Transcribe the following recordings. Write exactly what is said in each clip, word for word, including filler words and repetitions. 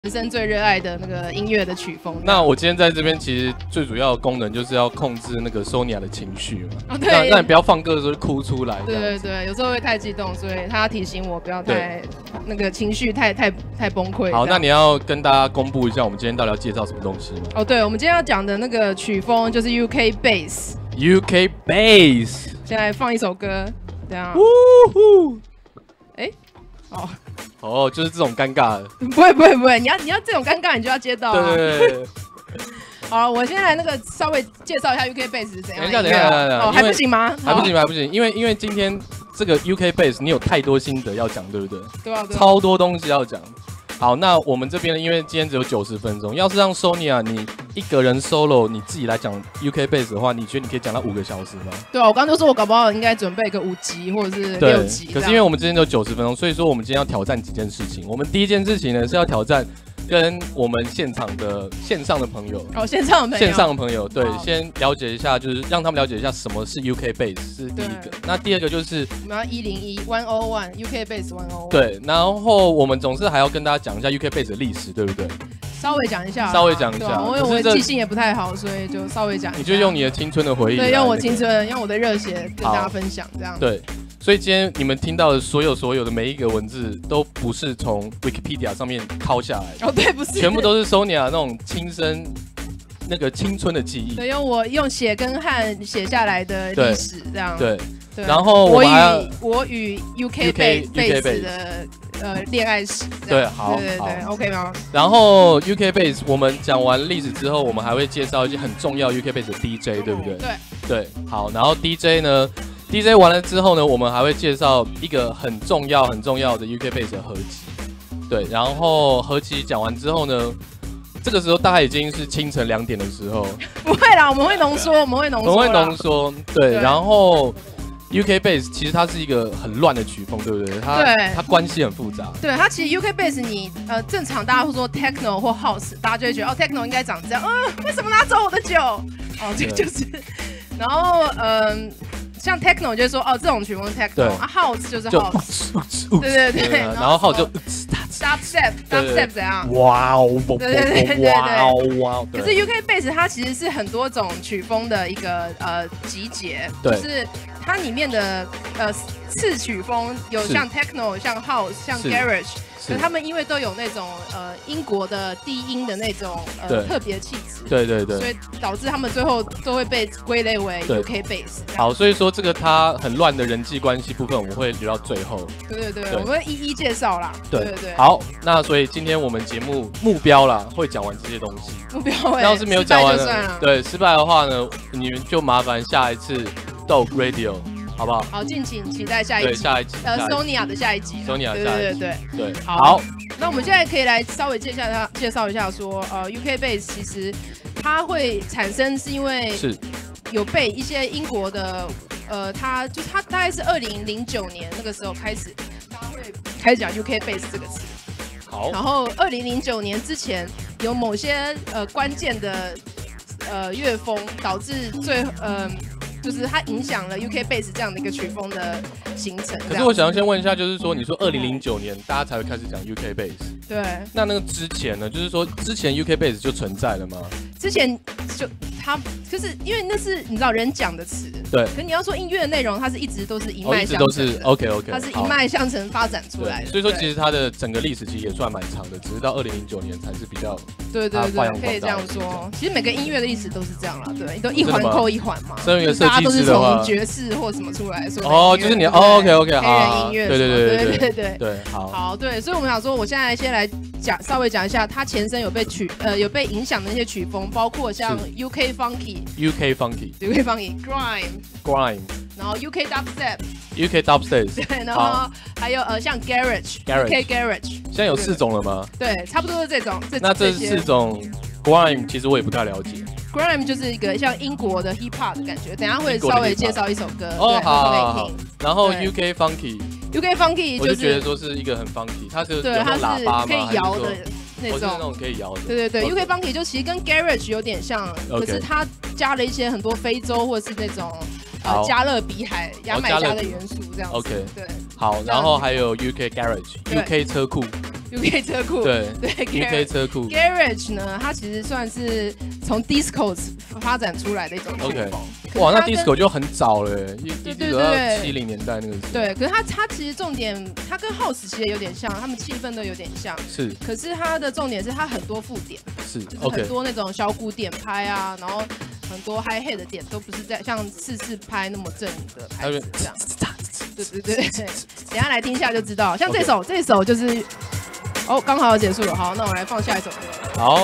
人生最热爱的那个音乐的曲风。 那我今天在这边其实最主要的功能就是要控制那个 Sonia 的情绪嘛， 哦、对， 让让你不要放歌的时候哭出来。 对对对，有时候会太激动，所以他提醒我不要太那个情绪太太太崩溃。 好，那你要跟大家公布一下，我们今天到底要介绍什么东西吗？ 哦，对，我们今天要讲的那个曲风就是 U K Bass。U K Bass。 先来放一首歌，这样。 呜呼。哎， 哦。 哦，就是这种尴尬的。 不会不会不会，你要你要这种尴尬，你就要接到、啊。 对对对。 好，我先来那个稍微介绍一下 U K Bass 是怎样的。 等一下等一下等一下， 哦，还不行吗？ 还不行还不行，因为因为今天这个 U K Bass 你有太多心得要讲，对不对？ 对啊对啊。 超多东西要讲。好，那我们这边因为今天只有九十分钟，要是让 Sonia 你一个人 solo 你自己来讲 U K Bass 的话，你觉得你可以讲到五个小时吗？ 对啊，我刚刚就说我搞不好应该准备个五集或者是六集。 可是因为我们今天只有九十分钟，所以说我们今天要挑战几件事情。我们第一件事情呢是要挑战跟我们现场的线上的朋友， 哦，线上的朋友， 线上的朋友，对，先了解一下，就是让他们了解一下什么是 U K Bass 是第一个。那第二个就是我们要一零一 one o one U K Bass one o one。 对，然后我们总是还要跟大家讲一下 U K Bass 的历史，对不对？ 稍微讲一下， 稍微讲一下。 因为我的记性也不太好，所以就稍微讲一下。 你就用你的青春的回忆， 对，用我青春，用我的热血跟大家分享，这样。 对。所以今天你们听到的所有所有的每一个文字，都不是从 Wikipedia 上面拷下来的。 哦，对，不是， 全部都是 Sonia 那种亲身那个青春的记忆。 对，用我用血跟汗写下来的历史，这样。 对。对。然后我与我与 U K Bass 的呃恋爱史。 对，好， 对对对 ，OK 吗？ 然后 U K Bass 我们讲完历史之后，我们还会介绍一些很重要 U K Bass 的 D J， 对不对？ 对。 对，好，然后 D J 呢？ D J 完了之后呢，我们还会介绍一个很重要、很重要的 U K Bass 的合集，对，然后合集讲完之后呢，这个时候大概已经是清晨两点的时候。 不会啦，我们会浓缩，我们会浓缩， 我们会浓缩，对，然后 U K Bass 其实它是一个很乱的曲风，对不对？它对，它关系很复杂。 对，它其实 U K Bass 你呃正常大家会说 Techno 或 House， 大家就会觉得哦 Techno 应该长这样，嗯，为什么拿走我的酒？哦，这个就是，然后嗯。像 techno 就是说哦，这种曲风是 techno， 啊 house 就是 house， 对对对， 然后 house 就 dubstep dubstep 怎样？ 哇哦， 对对对对对， 哇哦！ 可是 U K Bass 它其实是很多种曲风的一个呃集结，就是它里面的呃次曲风有像 techno、像 house、像 garage。所以他们因为都有那种呃英国的低音的那种呃特别气质， 对对对， 所以导致他们最后都会被归类为 U K Bass。 好，所以说这个它很乱的人际关系部分，我们会留到最后。 对对对，我们会一一介绍啦。对对对。 好，那所以今天我们节目目标啦，会讲完这些东西。 目标， 要是没有讲完呢，对，失败的话呢，你们就麻烦下一次 Dope Radio。好不好？ 好，敬请期待下一集。 对，下一集。 呃 ，Sonia 的下一集。 Sonia 对对对对。 好。那我们现在可以来稍微介绍一下，介绍一下说，呃 ，U K Bass 其实它会产生是因为是有被一些英国的，呃，它就它大概是二零零九年那个时候开始，大家会开始讲 U K Bass 这个词。 好。 然后二零零九年之前有某些呃关键的呃乐风导致最呃。就是它影响了 U K Bass 这样的一个曲风的形成。 可是我想要先问一下，就是说，你说二零零九年大家才会开始讲 U K Bass， 对。 那那个之前呢？就是说之前 U K Bass 就存在了吗？ 之前就它就是因为那是你知道人讲的词， 对。 可你要说音乐的内容，它是一直都是一脉相承的， 哦、一直都是 OK OK， 它是一脉相承发展出来的。 所以说其实它的整个历史其实也算蛮长的，只是到二零零九年才是比较对对对，可以这样说。其实每个音乐的历史都是这样啦，对，都一环扣一环嘛。 身为一个设计师的话， 大家都是从爵士或什么出来说哦，就是你哦 OK OK 好，黑人音乐， 对对对对对对对，好好对，所以我们想说，我现在先来讲稍微讲一下它前身有被曲呃有被影响的那些曲风，包括像 U K Funky、U K Funky、U K Funky、Grime、 Grime， 然后 U K Dubstep、U K Dubstep， 对，然后还有呃像 Garage、U K Garage， 现在有四种了吗？ 对，差不多是这种。 那这四种 Grime 其实我也不太了解。 Grime 就是一个像英国的 Hip Hop 的感觉，等一下会稍微介绍一首歌， 哦好， 给你听。 然后 U K Funky。U K Funky 我就觉得说是一个很 funky， 它是有对，它是可以摇的那种， 那种可以摇的。 对对对 ，U K Funky 就其实跟 Garage 有点像，可是它加了一些很多非洲或者是那种呃加勒比海、牙买加的元素这样子。 OK， 对， 好，然后还有 U K Garage、U K 车库。 U K 车库， 对对 ，U K 车库 Garage 呢，它其实算是从 Disco 发展出来的一种曲风。 哇，那 Disco 就很早了，一对对对，七零年代那个时候。 对，可是它它其实重点，它跟 House 其实有点像，他们气氛都有点像。 是。 可是它的重点是它很多副点， 是， 就是很多那种小鼓点拍啊，然后很多 Hi Hat 的点都不是在像四四拍那么正的拍子这样。对对对对，等下来听一下就知道。像这首，这首就是。哦，刚好要结束了，好，那我来放下一首歌。 好。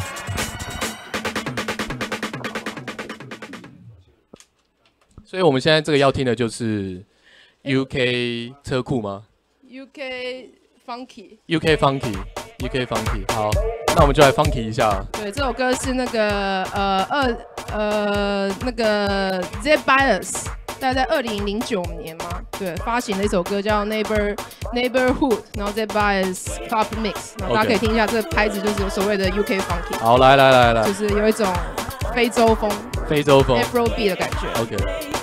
所以我们现在这个要听的就是 U K 车库吗 ？U K Funky。 U K Funky，U K Funky。好，那我们就来 Funky 一下。 对，这首歌是那个呃二呃那个 Zed Bias。大概在二零零九年嘛，对，发行的一首歌叫 Neighbor Neighborhood， 然后再 by Pop Mix， 然后大家可以听一下，这个拍子就是所谓的 U K Funky。 好，来来来来， 就是有一种非洲风， 非洲风 Afrobeat 的感觉。 OK。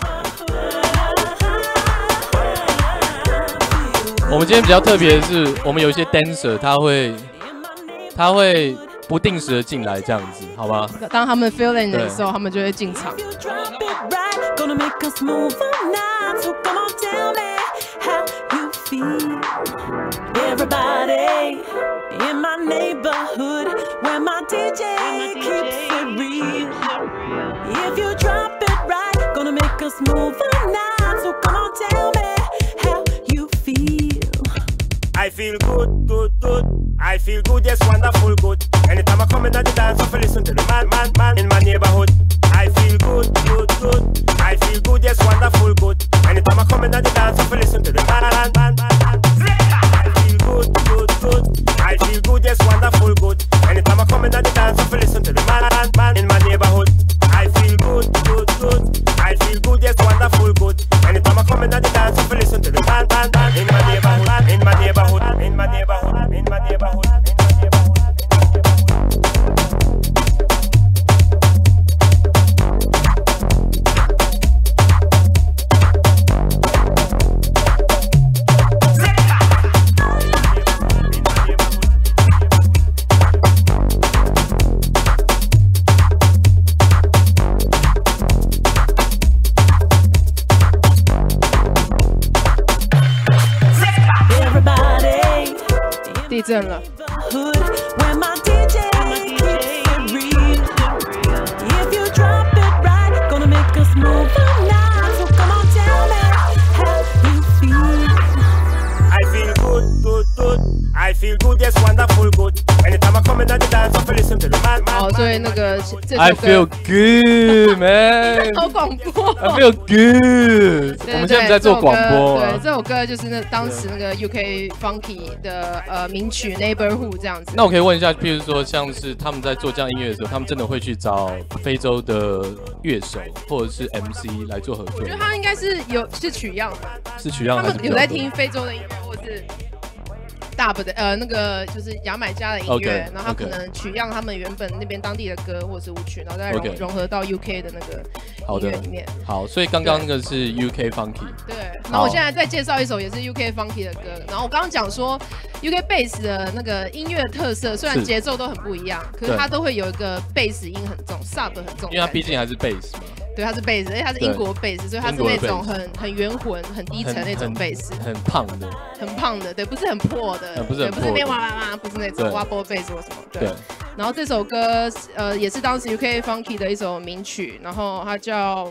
我们今天比较特别的是，我们有一些 dancer， 他会他会不定时的进来这样子，好吗？ 当他们 feeling 的时候，他们就会进场。 Gonna make us move all night, so come on, tell me how you feel. Everybody in my neighborhood, where my D J keeps it real. If you drop it right, gonna make us move all night, so come on, tell me how you feel. I feel good, good, good. I feel good, yes, wonderful, good. Anytime I come in at the dance, I feel listen to the man, man, man in my neighborhood. I feel good, good, good. I feel good, yes, wonderful, good. Anytime I come in at the dance, I feel listen to the man, man, man, man. I feel good, good, good. I feel good, yes, wonderful, good. Anytime I come in at the dance, I feel listen to the man, man, man in my neighborhood. I feel good, good, good. I feel good, yes, wonderful, good. Anytime I come in at the dance, I feel listen to the man, man, man in my neighborhood, in my neighborhood, in my neighborhood, in my neighborhood. Everybody 地震了。 Where my D J keeps it real. If you drop it right, gonna make us move all night. So come on, tell me how you feel. I feel good, good, good. I feel good, yes, wonderful, good. Anytime I come in at the dance, I feel listen to the man, man. 好，所以那个这首歌 I feel good, man. 好广播。 I feel good. 我们现在在做广播。 对，这首歌就是那当时那个 U K Funky 的呃名曲 Neighborhood 这样子。 那我可以问一下，譬如说像是他们在做这样音乐的时候，他们真的会去找非洲的乐手或者是 M C 来做合作？ 我觉得他应该是有是取样的， 是取样。 他们有在听非洲的音乐，或是dub的呃那个就是牙买加的音乐， okay, 然后他可能取样他们原本那边当地的歌或是舞曲，然后再融 okay. 融合到 U K 的那个音乐里面。 好，所以刚刚那个是 U K Funky。 对，然后我现在再介绍一首也是 U K Funky 的歌。然后我刚刚讲说 U K Bass 的那个音乐特色，虽然节奏都很不一样，可是它都会有一个 Bass 音很重 ，Sub 很重， 因为它毕竟还是 Bass 嘛。 对，它是贝斯，而且它是英国贝斯，所以它是那种很很圆浑、很低沉那种贝斯， 很胖的， 很胖的，对，不是很破的， 不是很破， 不是那边哇哇哇，不是那种哇波贝斯或什么，对。然后这首歌呃也是当时 U K Funky 的一首名曲，然后它叫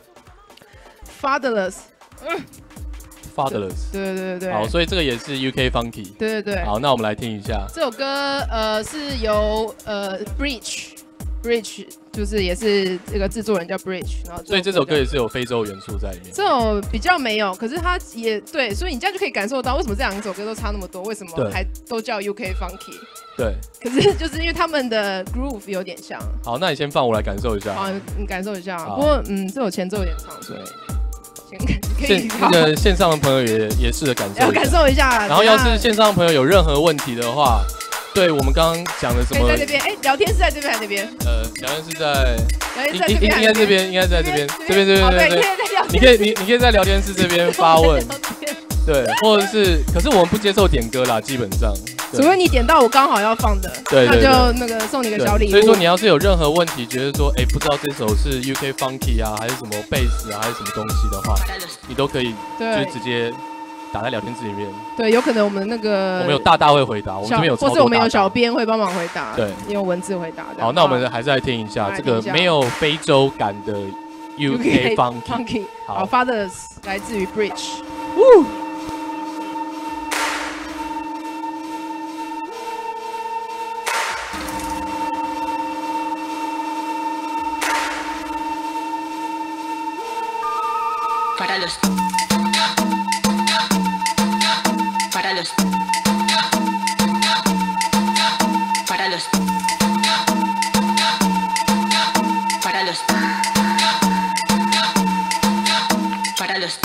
Fatherless。嗯 Fatherless， 对对对， 好，所以这个也是 U K Funky， 对对对， 好，那我们来听一下这首歌，呃，是由呃 Bridge，Bridge 就是也是这个制作人叫 Bridge， 然后所以这首歌也是有非洲元素在里面。 这首比较没有，可是它也对，所以你这样就可以感受到为什么这两首歌都差那么多，为什么还都叫 U K Funky。 对， 可是就是因为他们的 groove 有点像。 好，那你先放我来感受一下。 好，你感受一下。不过嗯，这首前奏有点长，所以。 线那个线上的朋友也也试着感受， 要感受一下。 然后要是线上的朋友有任何问题的话，对我们刚刚讲的什么？ 在这边，哎，聊天是在这边还是那边？ 呃，聊天是在， 应应应该这边，应该在这边，这边这边对对对。你可以你你可以在聊天室这边发问，对，或者是，可是我们不接受点歌啦，基本上， 除非你点到我刚好要放的， 对对对， 那就那个送你个小礼物。 所以说你要是有任何问题，觉得说哎、欸、不知道这首是 U K Funky 啊，还是什么贝斯啊，还是什么东西的话，你都可以就是直接打在聊天室里面。 对，有可能我们那个我们有大大会回答，我们这边有超多大大， 或是我们有小编会帮忙回答， 对， 用文字回答。 好，那我们还是来听一下这个没有非洲感的 U K Funky。 好 ，Fathers 来自于 Bridge。 Para los Para los Para los Para los Para los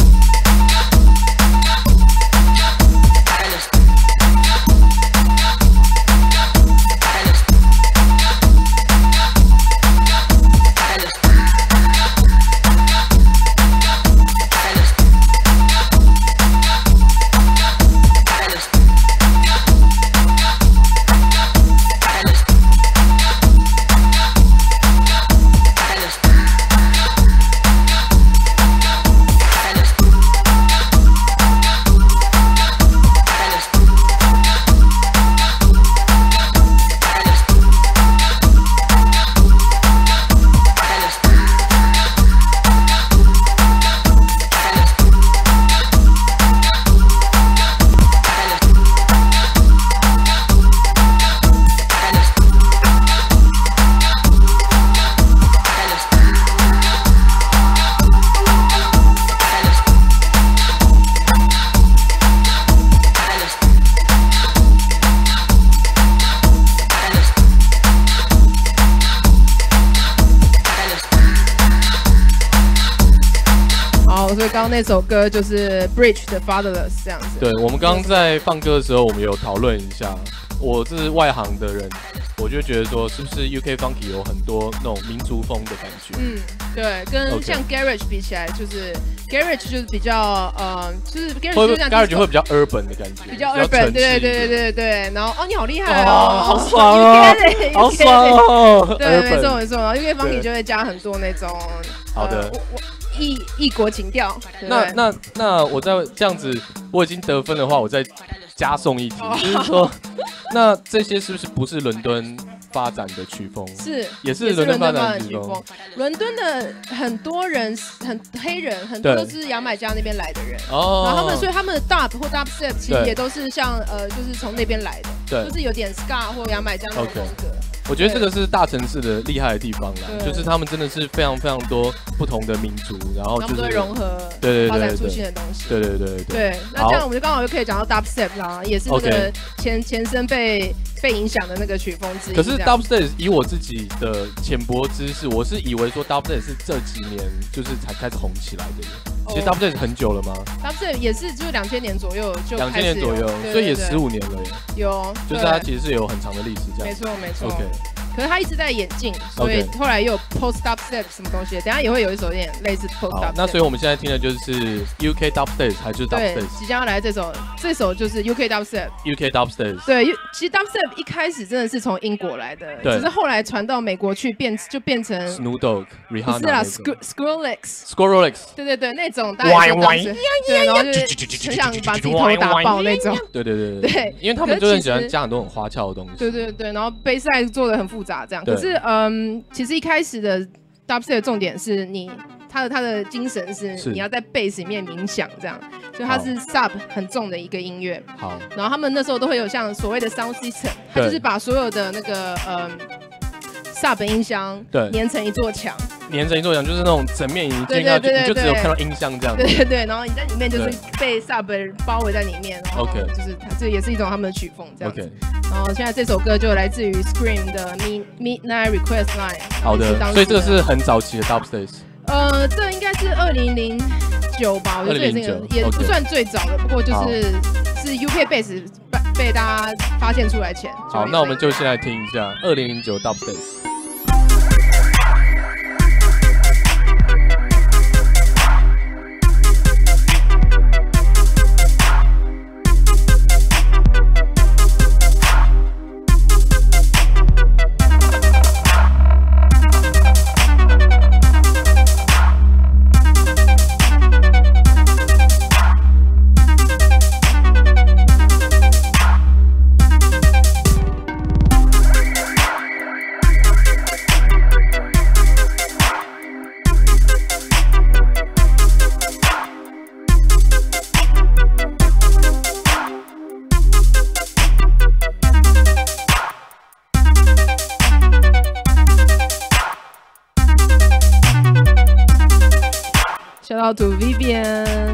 刚刚那首歌就是 Bridge 的 Fatherless 这样子。 对，我们刚刚在放歌的时候，我们有讨论一下。我这是外行的人，我就觉得说，是不是 U K Funky 有很多那种民族风的感觉？ 嗯，对，跟像 Garage 比起来，就是 Garage 就是比较呃，就是 Garage 就像 Garage 会比较 urban 的感觉， 比较 urban， 对对对对对。然后哦，你好厉害哦，好爽哦，好爽哦。 对，没错没错。然后 U K Funky 就会加很多那种好的。 异异国情调。 那那那我在这样子，我已经得分的话，我再加送一题，就是说，那这些是不是不是伦敦发展的曲风？ 是， 也是伦敦发展的曲风。 伦敦的很多人，很黑人，很多都是牙买加那边来的人。 哦。 然后他们，所以他们的 dub 或 dubstep 其实也都是像呃，就是从那边来的， 对， 就是有点 ska 或牙买加那种风格。 我觉得这个是大城市的厉害的地方啦，就是他们真的是非常非常多不同的民族，然后就是融合， 对对对， 发展出新的东西， 对对对对。那这样我们就刚好就可以讲到 dubstep 啦，也是那个前前身被被影响的那个曲风之一。 可是 dubstep 以我自己的浅薄知识，我是以为说 dubstep 是这几年就是才开始红起来的。其实 dubstep 很久了吗 ？dubstep 也是就是两千年左右就两千年左右，所以也十五年了耶。 有， 就是它其实是有很长的历史这样。 没错没错。 OK。 可是他一直在演进，所以后来又有 post dubstep 什么东西，等下也会有一首有点类似 post dubstep。 那所以我们现在听的就是 U K dubstep 还是 dubstep？ 对，即将要来这首，这首就是 U K dubstep。U K dubstep。 对，其实 dubstep 一开始真的是从英国来的，只是后来传到美国去变就变成 Snoop Dogg、Rihanna。 不是啦 ，Skrillex。 Skrillex。 对对对，那种大家说 dubstep，对，然后就是很想把自己头打爆那种。 对对对对，因为他们就很喜欢加很多很花俏的东西。 对对对，然后bassline做的很复杂这样，可是。嗯，其实一开始的 dubstep 的重点是你，它的它的精神是你要在 bass 里面冥想这样，所以它是 sub 很重的一个音乐。 好， 然后他们那时候都会有像所谓的 sound system， 它就是把所有的那个嗯 sub 音箱连成一座墙， 连成一座墙就是那种整面你进去你就只有看到音箱这样。 对对对，然后你在里面就是被 sub 包围在里面，然后就是它这也是一种他们的曲风这样子。然后现在这首歌就来自于 Scream 的 Midnight Request Line。 好的，所以这个是很早期的 dubstep。 呃，这应该是二零零九吧，我觉得这也是个也不算最早的，不过就是是 U K bass 被大家发现出来前。 好，那我们就先来听一下二零零九 dubstep。 out to Vivian。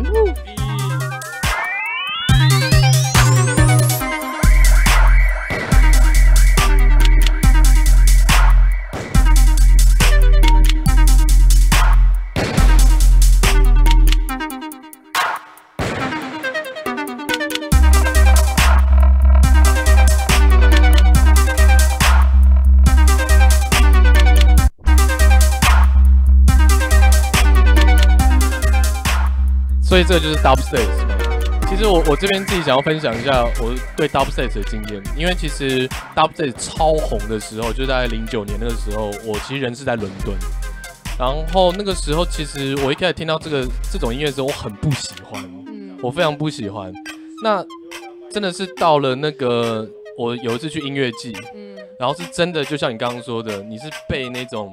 所以这个就是 Dubstep 嘛。其实我我这边自己想要分享一下我对 Dubstep 的经验，因为其实 Dubstep 超红的时候，就在零九年那个时候，我其实人是在伦敦。然后那个时候，其实我一开始听到这个这种音乐的时候，我很不喜欢，我非常不喜欢。那真的是到了那个我有一次去音乐季，然后是真的就像你刚刚说的，你是被那种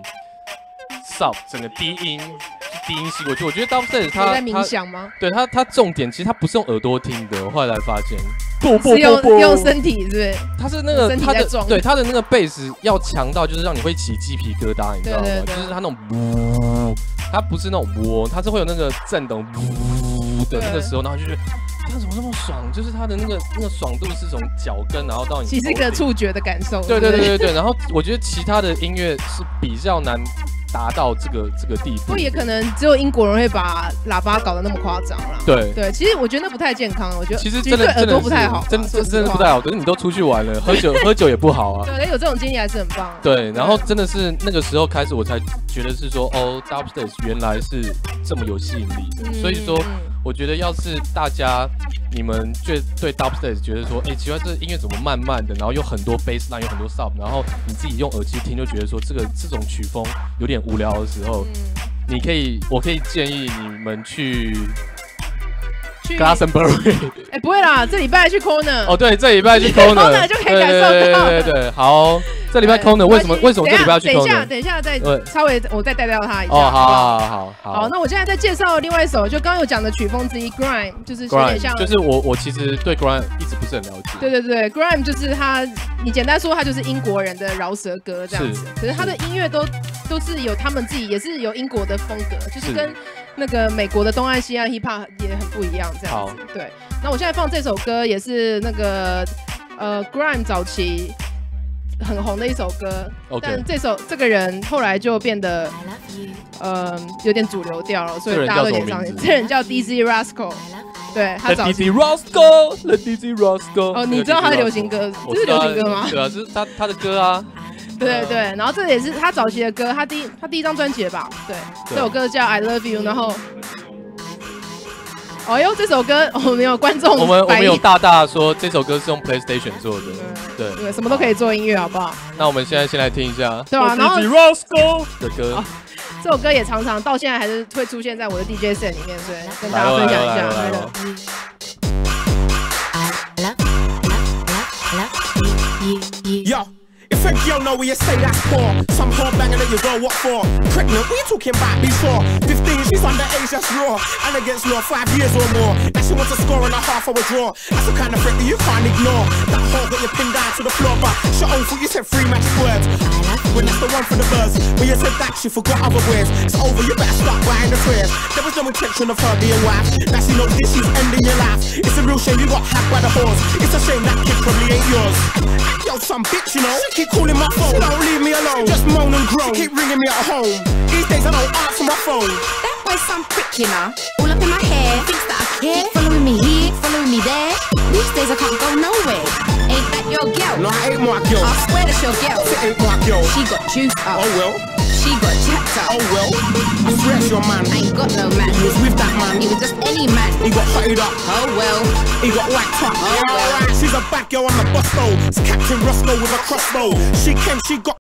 sub 整个低音。低音吸过去，我觉得 Dubstep 它在冥想吗？ 对它它重点其实它不是用耳朵听的，我后来才发现，不不是用用身体是不是？ 它是那个它的对它的那个贝斯要强到就是让你会起鸡皮疙瘩，你知道吗？对对对就是它那种呜，它不是那种呜，它是会有那个震动呜的那个时候，然后就觉得它怎么那么爽？就是它的那个那个爽度是从脚跟然后到你其实一个触觉的感受。 对对对对对，然后我觉得其他的音乐是比较难达到这个这个地步， 不过也可能只有英国人会把喇叭搞得那么夸张啦。 对对，其实我觉得那不太健康，我觉得其实真的耳朵不太好， 真的真的不太好。可是你都出去玩了，喝酒喝酒也不好啊。 对，有这种经历还是很棒。 对，然后真的是那个时候开始，我才觉得是说，哦 ，Dubstep 原来是这么有吸引力的。所以说，我觉得要是大家你们对对 Dubstep 觉得说，哎，奇怪，这音乐怎么慢慢的，然后有很多 bass line， 有很多 sub， 然后你自己用耳机听就觉得说，这个这种曲风有点无聊的时候，你可以，我可以建议你们去。Glastonbury， 哎，不会啦，这礼拜去 Corner。 哦，对，这礼拜去 Corner 就可以感受到。对对对对，好，这礼拜 Corner 为什么为什么这礼拜要去 Corner？ 等一下，等一下再稍微我再带到他一下。 哦，好好好好。 好，那我现在再介绍另外一首，就刚刚有讲的曲风之一 ，Grime， 就是有点像。 就是我我其实对 Grime 一直不是很了解。 对对对 ，Grime 就是他，你简单说，他就是英国人的饶舌歌这样子。可是他的音乐都都是有他们自己，也是有英国的风格，就是跟。那个美国的东岸西岸 hip hop 也很不一样，这样子。对，那我现在放这首歌也是那个呃 Grime 早期很红的一首歌， okay. 但这首这个人后来就变得呃有点主流调了，所以大家都有点伤心。这人叫 D Z Rascal， 对他早期 D Z Rascal， D Z Rascal。 哦，你知道他的流行歌？这是流行歌吗？ 对啊，这是他他的歌啊。 对对对，然后这也是他早期的歌，他第一他第一张专辑吧，对，这首歌叫 I Love You， 然后，哦哟，这首歌我们有观众， 我们我们有大大说这首歌是用 PlayStation 做的，对对，什么都可以做音乐，好不好？ 那我们现在先来听一下， 对啊，然后 Rascal 的歌， 这首歌也常常到现在还是会出现在我的 D J set 里面，所以跟大家分享一下。 Yo. If a girl know where you say that's for, some whore banger that you go what for? Pregnant, what you talking about before? fifteen, she's underage, that's raw. And against law, five years or more. Now she wants a score and a half hour draw. That's the kind of threat that you can't ignore. That whore got you pinned down to the floor, but she own foot, you said three magic words. When that's the one for the birds. When you said that, she forgot other words. It's over, you better start buying the prayers. There was no intention of her being wife. Now she knows this is ending your life. It's a real shame you got hacked by the whores. It's a shame that kid probably ain't yours. Yo, some bitch, you know. She keep calling my phone. She don't leave me alone. Just moan and groan. She keep ringing me at home. These days I don't answer my phone. That boy's some prick, you know. All up in my hair. Thinks that I care. Following me here, following me there. These days I can't go nowhere. Ain't that your girl? No, I ain't my girl. I swear that's your girl. It ain't my girl. She got juiced up. Oh well. She got jacked up. Oh well. I swear it's your man. I ain't got no man. He was with that man. He was just any man. He got hotted up. Oh well. He got whacked up. Oh well. She's a bad girl on the bus though. It's Captain Roscoe with a crossbow. She came, she got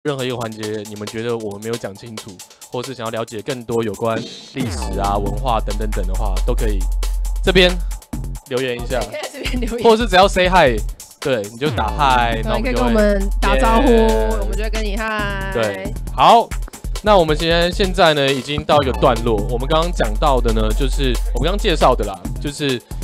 任何一个环节，你们觉得我们没有讲清楚，或是想要了解更多有关历史啊、文化等等等的话，都可以这边留言一下， 可以在这边留言， 或者是只要 say hi， 对，你就打 hi， 然后你可以跟我们打招呼， yeah, 我们就会跟你 hi。 对，好。那我们现在现在呢，已经到一个段落。我们刚刚讲到的呢，就是我们刚刚介绍的啦，就是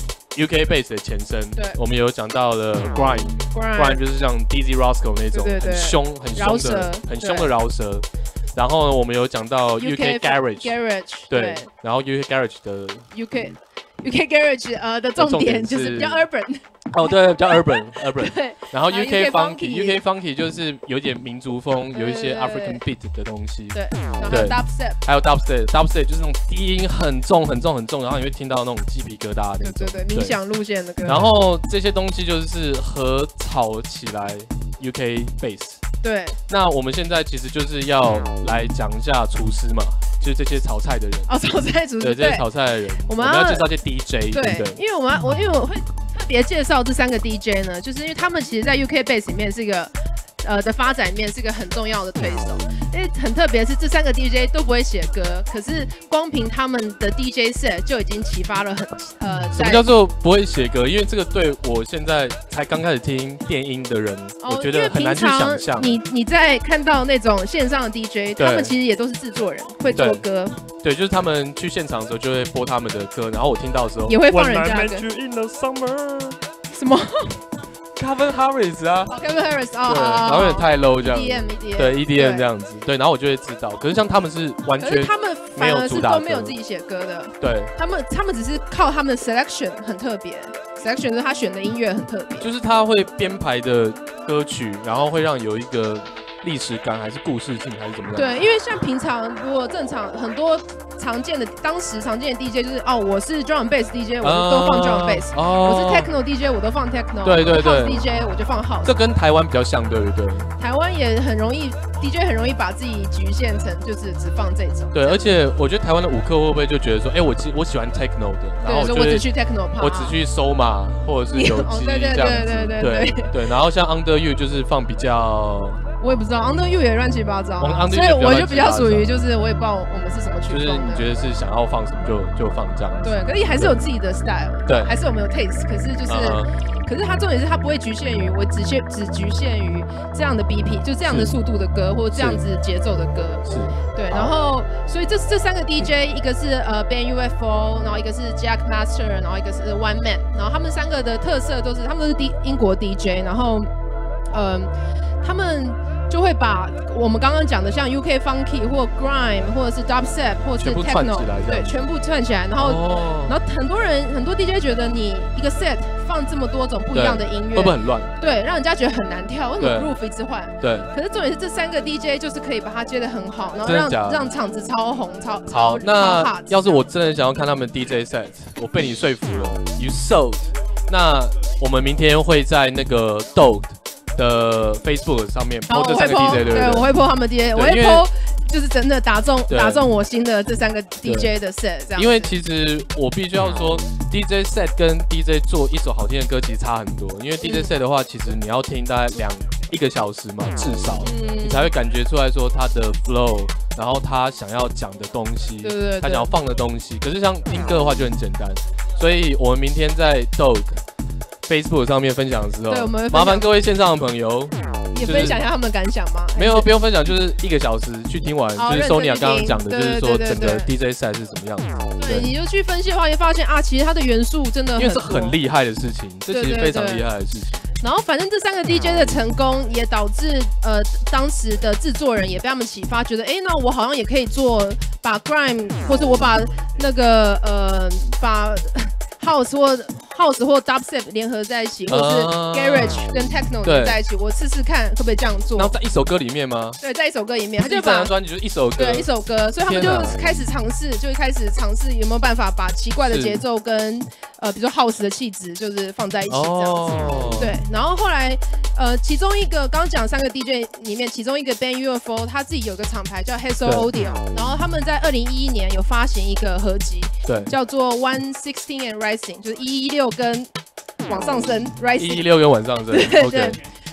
U K Bass 的前身。 对， 我们有讲到了 Grime，Grime 就是像 Dizzy Rascal 那种对对对很凶、很凶的、很凶的饶舌。然后呢，我们有讲到 U K Garage， 对，然后 U K Garage 的 U K U K Garage 呃的重点就是比较 urban。 哦，对，比较 urban urban。 对。 然后 U K Funky，U K Funky 就是有点民族风，有一些 African beat 的东西。 对。对。Dubstep， 还有 Dubstep，Dubstep 就是那种低音很重很重很重，然后你会听到那种鸡皮疙瘩的那种。 对对对，冥想路线的歌。 然后这些东西就是合炒起来 U K Bass。 对。 那我们现在其实就是要来讲一下厨师嘛。就是这些炒菜的人哦，炒菜厨师对这些炒菜的人，我们要介绍一些 D J， 对不对？ 因为我们我因为我会特别介绍这三个 D J 呢，就是因为他们其实，在 U K Bass 里面是一个呃的发展里面是一个很重要的推手。因为很特别是这三个 D J 都不会写歌，可是光凭他们的 D J set 就已经启发了很呃。 什么叫做不会写歌？因为这个对我现在才刚开始听电音的人，哦、我觉得很难去想象。 你你在看到那种线上的 D J， 他们其实也都是制作人，会做歌。 对，就是他们去现场的时候就会播他们的歌，然后我听到的时候也会放人家的歌。什么 ？Calvin Harris 啊 ，oh, ，Calvin Harris 哦， 对，然后有点太 low 这样 ，E D M E D M， 对 E D M 这样子，对，然后我就会知道。可是像他们是完全， 他们反而是都没有自己写歌的， 对， 他们他们只是靠他们的 selection 很特别 ，selection 就是他选的音乐很特别， 就是他会编排的歌曲，然后会让有一个历史感还是故事性还是怎么样？ 对，因为像平常如果正常很多常见的当时常见的 D J 就是哦，我是 drum and bass D J， 我就都放 drum and bass，、哦、我是 techno D J， 我都放 techno， 对对对 ，house D J 我就放 house。 这跟台湾比较像，对不对？ 台湾也很容易 D J 很容易把自己局限成就是只放这种。 对，而且我觉得台湾的舞客会不会就觉得说，哎、欸，我我喜欢 techno 的，然后我就我只去 techno 趴， 我只去收嘛，或者是有机这样子， 对对对对对对。然后像 Under You 就是放比较。 我也不知道 ，Under You 也乱七八糟、啊，所以我就比较属于就是我也不知道我们是什么曲风的。 就是你觉得是想要放什么就就放这样子。 对，可是还是有自己的 style， 对， 还是我们有 taste。可是就是， uh huh. 可是它重点是它不会局限于我只限只局限于这样的 B P， 就这样的速度的歌或这样子节奏的歌。 是。 对，然后所以这这三个 D J， 一个是呃 Band U F O， 然后一个是 Jack Master， 然后一个是 One Man， 然后他们三个的特色都是他们都是 D 英国 D J， 然后嗯、呃、他们。就会把我们刚刚讲的像 U K Funky 或 Grime 或者是 Dubstep 或者是 Techno， 对，全部串起来，然后、哦、然后很多人很多 D J 觉得你一个 set 放这么多种不一样的音乐， 会不会很乱？ 对，让人家觉得很难跳，为什么 groove 一直换？ 对。 可是重点是这三个 D J 就是可以把它接得很好，然后让让场子超红超超好。那要是我真的想要看他们 D J set， 我被你说服了 ，You sold。那我们明天会在那个 Dog的 Facebook 上面 po 这三个 D J， 对不对？ 对，我会 po 他们 D J， 我会 po 就是真的打中打中我心的这三个 D J 的 set， 这样。 因为其实我必须要说 ，D J set 跟 D J 做一首好听的歌其实差很多。因为 D J set 的话，其实你要听大概两一个小时嘛，至少、嗯、你才会感觉出来说他的 flow， 然后他想要讲的东西， 对对对， 他想要放的东西。可是像听歌的话就很简单，所以我们明天在 Dog。Facebook 上面分享的时候， 对，我们麻烦各位线上的朋友也分享一下他们的感想吗？ 没有，不用分享，就是一个小时去听完，就是 Sonia 刚刚讲的，就是说整个 D J set 是怎么样子。 对，你就去分析的话，你发现啊，其实它的元素真的很多， 因为是很厉害的事情，这其实非常厉害的事情。 然后反正这三个 D J 的成功，也导致呃当时的制作人也被他们启发，觉得哎，那我好像也可以做，把 Grime 或者我把那个呃把 House 或House 或 Dubstep 联合在一起，或者是 Garage 跟 Techno 联合在一起，我试试看可不可以这样做。 然后在一首歌里面吗？ 对，在一首歌里面，他就把这张专辑就是一首歌， 对，一首歌，所以他们就开始尝试，就开始尝试有没有办法把奇怪的节奏跟呃，比如说 House 的气质，就是放在一起这样子。哦、对，然后后来呃，其中一个刚刚讲三个 D J 里面，其中一个 Band U F O 他自己有个厂牌叫 Hazel Audio， 然后他们在二零一一年有发行一个合集， 对， 叫做 One Sixteen and Rising， 就是一一六跟往上升 ，Rising， 一一六跟往上升， 对对对。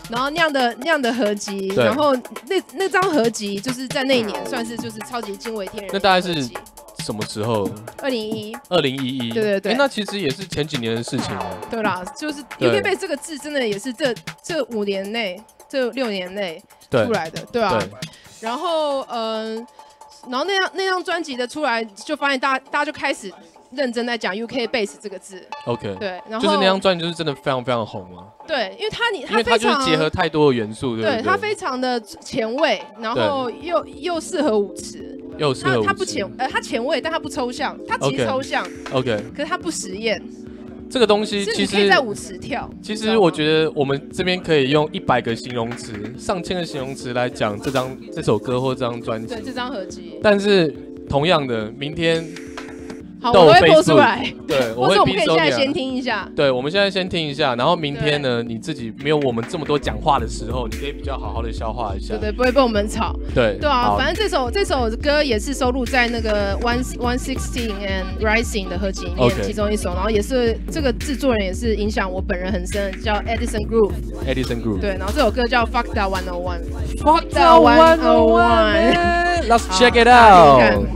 然后那样的那样的合集，然后那那张合集就是在那一年算是就是超级惊为天人。 那大概是什么时候？ 二零一一。 二零一一。 对对对。 欸、那其实也是前几年的事情啊。 对啦，就是 U K Bass 这个字真的也是这这五年内、这六年内出来的，对啊。对然后嗯、呃，然后那张那张专辑的出来，就发现大家大家就开始认真在讲 U K Bass 这个字。 OK。 对，然后就是那张专辑就是真的非常非常红啊。 对，因为它你因为它就是结合太多的元素，对不对？ 对，它非常的前卫，然后又又适合舞池。 又适合舞池。 它不前呃，它前卫，但它不抽象，它其实抽象。 OK。 可是它不实验。 这个东西其实可以在舞池跳。 其实我觉得我们这边可以用一百个形容词、上千个形容词来讲这张这首歌或这张专辑。 对，这张合集。 但是同样的，明天好，我会播出来。 对，我会。 或者我们可以现在先听一下。 对，我们现在先听一下，然后明天呢，你自己没有我们这么多讲话的时候，你可以比较好好的消化一下。 对对，不会被我们吵。 对。 对啊，反正这首这首歌也是收录在那个 One One Sixteen and Rising 的合集里面， okay. 其中一首。然后也是这个制作人也是影响我本人很深，叫 Edison Groove。Edison Groove。 对，然后这首歌叫 Fuck That One Oh One。Fuck That One Oh One。Let's check it out。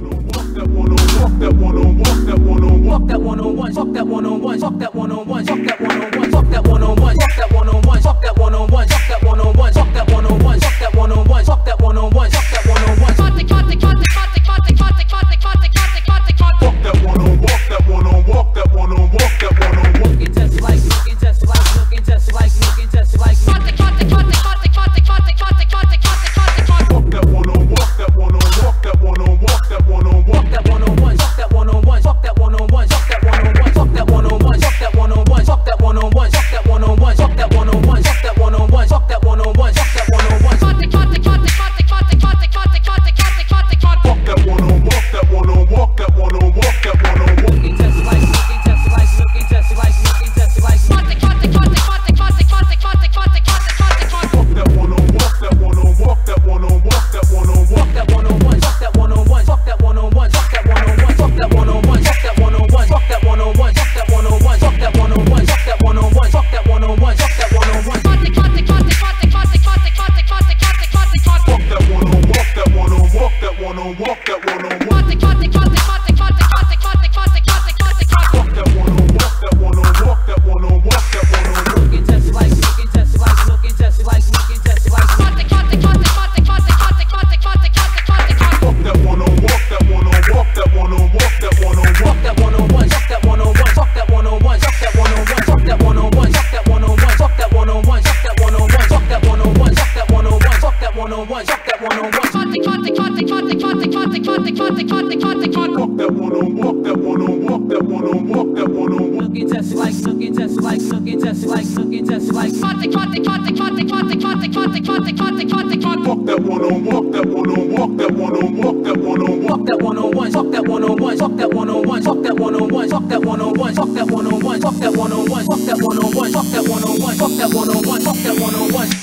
Fuck that one on one, that one on one, fuck that one on one, fuck that one on one, fuck that one on one, fuck that one on one, fuck that one on one, fuck that one on one, fuck that one on one, fuck that one on one, fuck that one on one, fuck that one on one, fuck that one on one, fuck that one on one. Cut it, cut it, cut it, cut it, cut it, cut it, cut it, cut it, cut it, cut it, cut it. Fuck that one on walk, that one on walk, that one on walk, that one on walk. Looking just like, looking just like, looking just like, looking just like. Cut it, cut it, cut it, cut it, cut it, cut it, cut it, cut it, cut it, cut it, cut it. Fuck that one on walk, that one on walk, that one on walk, that one on walk, that one on one. Fuck that one on one, fuck that one on one, fuck that one on one, fuck that one on one, fuck that one on one, fuck that one on one, fuck that one on one, fuck that one on one, fuck that one on one, fuck that one on one, fuck that one on one. Cut it, cut it, cut it, cut it, cut it, cut it, cut it, cut it, cut it, cut it, cut it. Fuck that one on walk, that one on walk, that one on walk, that one on walk. Looking just like, looking just like, looking just like, looking just like. Cut it, cut it, cut it, cut it, cut it, cut it, cut it, cut it, cut it, cut it, cut it. Fuck that one on walk, that one on walk, that one on walk, that one on walk, that one on one, fuck that one on one, fuck that one on one, fuck that one on one, fuck that one on one, fuck that one on one, fuck that one on one, fuck that one on one, fuck that one on one, fuck that one on one, fuck that one on one, fuck that one on one. Cut it, cut it, cut it, cut it, cut it, cut it, cut it, cut it, cut it, cut it, cut it. Fuck that one on walk, that one on walk, that one on walk, that one on one. Cut it, cut it, cut it, cut it, cut it, cut it, cut it, cut it, cut it, cut it, cut it. Fuck that one on walk, that one on walk, that one on walk, that one on walk. Looking just like, looking just like, looking just like, looking just like. Cut it, cut it, cut it, cut it, cut it, cut it, cut it, cut it, cut it, cut it, cut it. Fuck that one on walk, that one on walk, that one on walk, that one on walk, that one on one, fuck that one on one, fuck that one on one, fuck that one on one, fuck that one on one, fuck that one on one, fuck that one on one, fuck that one on one, fuck that one on one, fuck that one on one, fuck that one on one, fuck that one on one. Cut it, cut it, cut it, cut it, cut it, cut it, cut it, cut it, cut it, cut it, cut it. Fuck that one on walk, that one on walk, that one on walk, that one on walk. Looking just like, looking just like, looking just like, looking just like. Cut it, cut it, cut it, cut it, cut it, cut it, cut it, cut it, cut it, cut it, cut it. Fuck that one on walk, that one on walk, that one on walk, that one on walk, that one on one, fuck that one on one, fuck that one on one, fuck that one on one, fuck that one on one, fuck that one on one, fuck that one on one, fuck that one on one, fuck that one on one, fuck that one on one, fuck that one on one.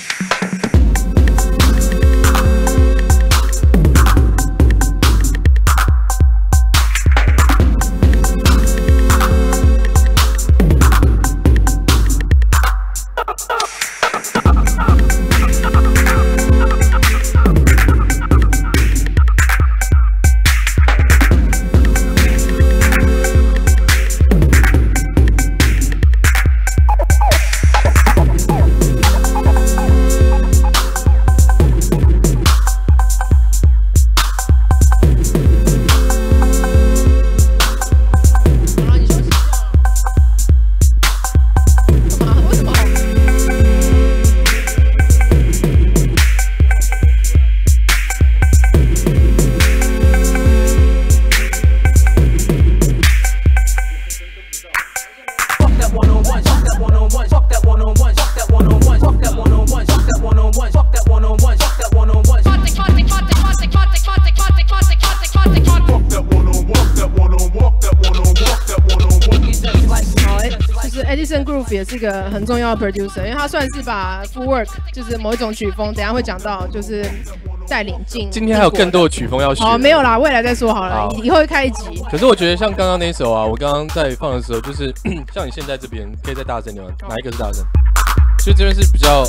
Edison Groove 也是一个很重要的 producer， 因为他算是把 footwork 就是某一种曲风，等一下会讲到，就是带领进。 今天还有更多的曲风要学。 哦，没有啦，未来再说好了，以后会开一集。 可是我觉得像刚刚那一首啊，我刚刚在放的时候，就是像你现在这边可以再大声点吗？哪一个是大声？所以这边是比较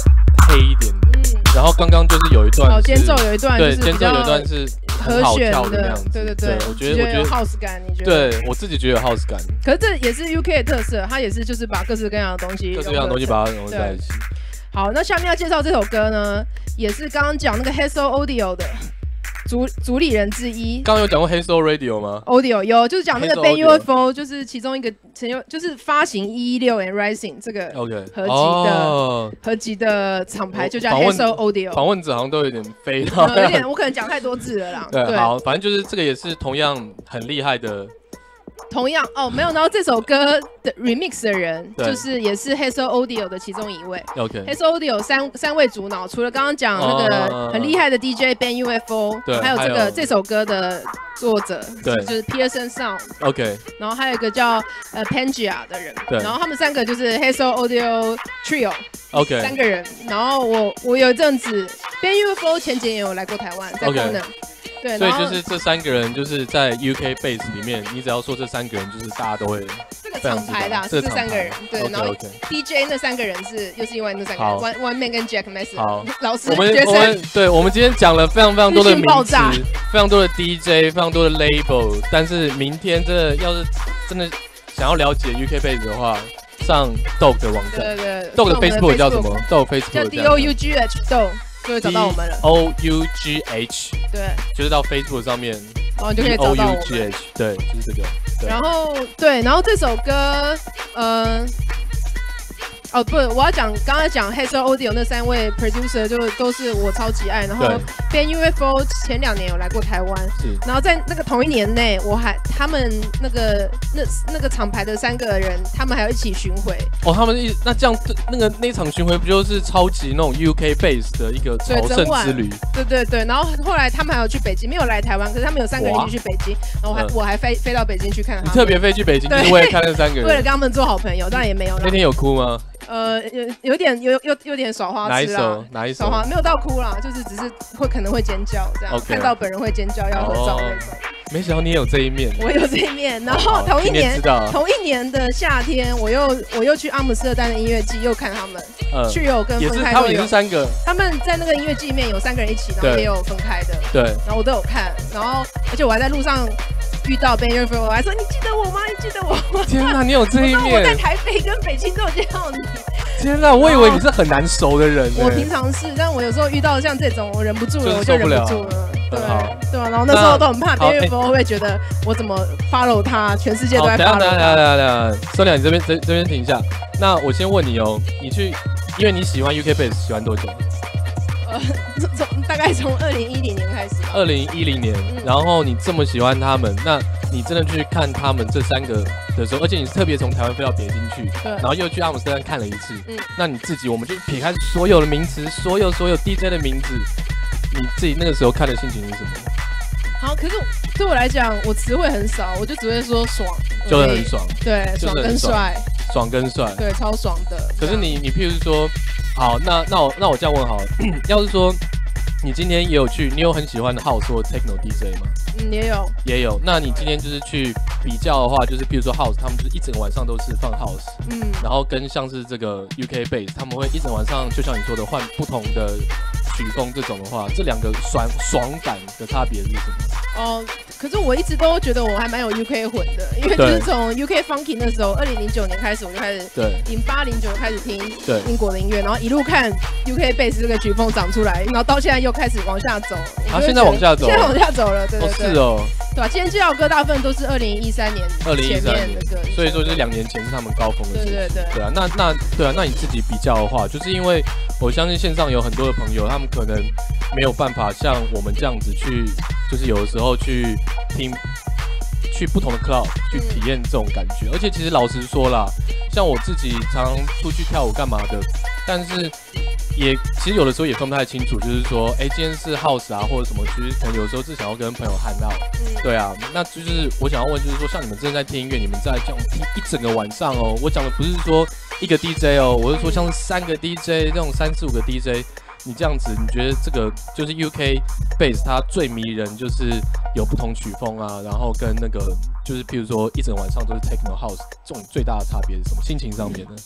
黑一点的。嗯，然后刚刚就是有一段， 哦，间奏有一段， 对，间奏有一段是很好跳的那样子。 对对对， 我觉得我觉得有 house 感，你觉得？ 对我自己觉得有 house 感。 可是这也是 U K 的特色，它也是就是把各式各样的东西， 各式各样的东西把它融合在一起。 好，那下面要介绍这首歌呢，也是刚刚讲那个 Hazel Audio 的主主理人之一。 刚刚有讲过 Hazel Radio 吗 ？Audio 有，就是讲那个 Band U F O， 就是其中一个成有就是发行一一六 and Rising 这个合集的、oh, 合集的厂牌，就叫 Hazel Audio。 访问者好像都有点飞到、 嗯，有点我可能讲太多字了啦。 对，对好，反正就是这个也是同样很厉害的。 同样哦，没有，然后这首歌的 remix 的人就是也是 Hazel Audio 的其中一位。 OK， Hazel Audio 三三位主脑，除了刚刚讲那个很厉害的 D J Band U F O， 对， 还有这个这首歌的作者， 对， 就是 Pearson Sound。 OK， 然后还有一个叫呃 Pangea 的人， 对， 然后他们三个就是 Hazel Audio Trio。OK， 三个人。然后我我有一阵子 Band U F O 前几年有来过台湾，在功能。对， 所以就是这三个人，就是在 U K Bass 里面，你只要说这三个人，就是大家都会这个厂牌的，是这三个人。对， okay, 然后 D J okay. 那三个人是又是另外那三个人 ，One One Man 跟 Jack Messer。 好， 老师我们学生。 我们对，我们今天讲了非常非常多的名词，非常多的 D J， 非常多的 label。但是明天真的要是真的想要了解 U K Bass 的话，上 Dog 的网站。 对对 ，Dog 的 Facebook 叫什么 ？Dog Facebook 叫 D O U G H Dog。就会找到我们了。 O U G H， 对， 就是到 Facebook 上面， 然后你就可以找到我们。 O U G H， 对，就是这个。 然后对，然后这首歌，呃，哦不，我要讲刚才讲 Hazel Audio 那三位 producer 就都是我超级爱。然后 Band U F O 前两年有来过台湾， 是。 然后在那个同一年内，我还他们那个那那个厂牌的三个人，他们还要一起巡回。 哦，他们一那这样那个那场巡回不就是超级那种 U K Bass 的一个朝圣之旅？ 对对对。然后后来他们还有去北京，没有来台湾，可是他们有三个人一起去北京，然后我还、嗯、我还飞飞到北京去看他们。 你特别飞去北京，就是为了看那三个人， 为了跟他们做好朋友，当然也没有。 那天有哭吗？ 呃，有有点有有有点耍花痴啦， 哪一首？哪一首？ 耍花没有到哭啦，就是只是会可能会尖叫这样， okay. 看到本人会尖叫要合照那种。 没想到你也有这一面， 我有这一面。然后同一年，同一年的夏天，我又我又去阿姆斯特丹的音乐季，又看他们，呃，去有跟分开都有。 他们也是三个， 他们在那个音乐季里面有三个人一起，然后也有分开的， 对。 然后我都有看，然后而且我还在路上遇到 Band U F O， 我还说你记得我吗？你记得我吗？ 天哪，你有这一面！ 我在台北跟北京都有见到你。 天哪，我以为你是很难熟的人。 我平常是，但我有时候遇到像这种，我忍不住了，我就忍不住了。对对啊，然后那时候都很怕 Band U F O 会不会觉得我怎么 follow 他，全世界都在 follow 他。 等下等下等下等下 ，Sonia 你这边这这边停一下。那我先问你哦，你去，因为你喜欢 U K Bass 喜欢多久？ 呃，从大概从二零一零年开始吧。 二零一零年，嗯、然后你这么喜欢他们，那你真的去看他们这三个的时候，而且你是特别从台湾飞到北京去，然后又去阿姆斯特丹看了一次，嗯，那你自己，我们就撇开所有的名词，所有所有 D J 的名字，你自己那个时候看的心情是什么？ 好，可是对我来讲，我词汇很少，我就只会说爽， 就会很爽， 对，爽跟帅， 爽跟帅， 对，超爽的。 可是你你譬如说，好，那那我那我这样问好了，要是说你今天也有去，你有很喜欢的 House 或 Techno D J 吗？ 嗯，也有， 也有。那你今天就是去比较的话，就是譬如说 House， 他们就是一整个晚上都是放 House， 嗯，然后跟像是这个 U K Bass， 他们会一整晚上，就像你说的换不同的曲风这种的话，这两个爽爽感的差别是什么？ 哦，可是我一直都觉得我还蛮有 U K 混的，因为就是从 U K Funky 那时候，二零零九年开始我就开始，对，零八零九开始听英国的音乐，然后一路看 U K Bass 这个曲风长出来，然后到现在又开始往下走。 啊，现在往下走， 现在往下走了，对对对。 哦，是哦。 对吧？今天介绍歌大部分都是二零一三年前面的歌， 所以说就是两年前是他们高峰的时候。 对对对。 对啊，那那对啊，那你自己比较的话，就是因为我相信线上有很多的朋友，他们可能没有办法像我们这样子去，就是有的时候去听，去不同的 club 去体验这种感觉。而且其实老实说啦，像我自己常出去跳舞干嘛的，但是也其实有的时候也分不太清楚，就是说，哎，今天是 house 啊，或者什么，其实可能有时候是想要跟朋友喊到，嗯，对啊，那就是我想要问，就是说，像你们正在听音乐，你们在这样听一整个晚上哦，我讲的不是说一个 D J 哦，我是说像是三个 D J 这种三四五个 D J， 你这样子，你觉得这个就是 U K Bass 它最迷人，就是有不同曲风啊，然后跟那个就是譬如说一整个晚上都是 techno house， 这种最大的差别是什么？心情上面呢？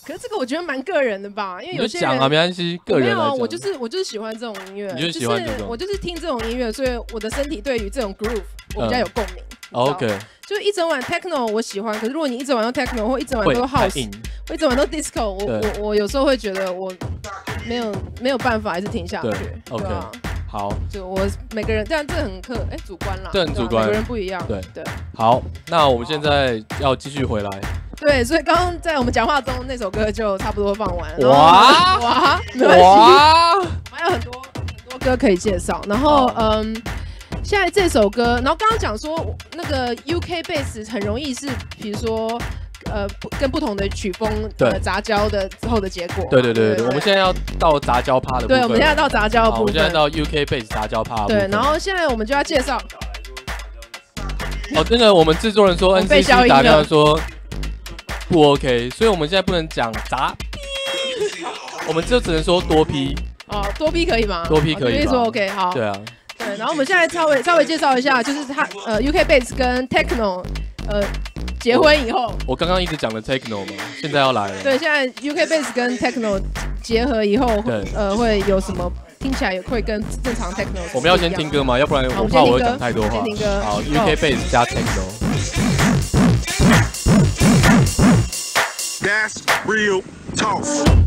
可是这个我觉得蛮个人的吧，因为有些人讲啊，没关系，个人没有啊， 来讲我就是我就是喜欢这种音乐， 你就是喜欢这种， 我就是听这种音乐，所以我的身体对于这种 groove 我比较有共鸣。 嗯、OK， 就一整晚 techno 我喜欢，可是如果你一整晚都 techno 或一整晚都 house， 我一整晚都 disco， 我我我有时候会觉得我没有没有办法，还是停下去。 对 ，OK，、啊、好， 就我每个人，但这很客哎、欸、主观啦， 这很主观， 每个人不一样。 对对， 好，那我们现在要继续回来。 对，所以刚刚在我们讲话中，那首歌就差不多放完了。 哇哇，没关系， 哇， 还有很多很多歌可以介绍。然后嗯，现在这首歌，然后刚刚讲说那个 U K bass 很容易是，比如说呃跟不同的曲风呃杂交的之后的结果。 对对对 对, 对，我们现在要到杂交趴的部分。 对，我们现在到杂交的部分。 我们现在到 U K bass 杂交趴的部分。 对，然后现在我们就要介绍。 哦，那个我们制作人说 N C C 打电话说。不 OK， 所以我们现在不能讲杂，我们就只能说多批。 哦，多批可以吗？ 多批可以。 可以说 OK， 好。 对啊。 对，然后我们现在稍微稍微介绍一下，就是它呃 U K bass 跟 techno 呃结婚以后， 我刚刚一直讲的 techno 嘛，现在要来了。 对，现在 U K bass 跟 techno 结合以后， 对， 呃会有什么？听起来也会跟正常 techno。 我们要先听歌吗？要不然我怕我会讲太多话。 先听歌。 好 ，U K bass 加 techno。That's real talk.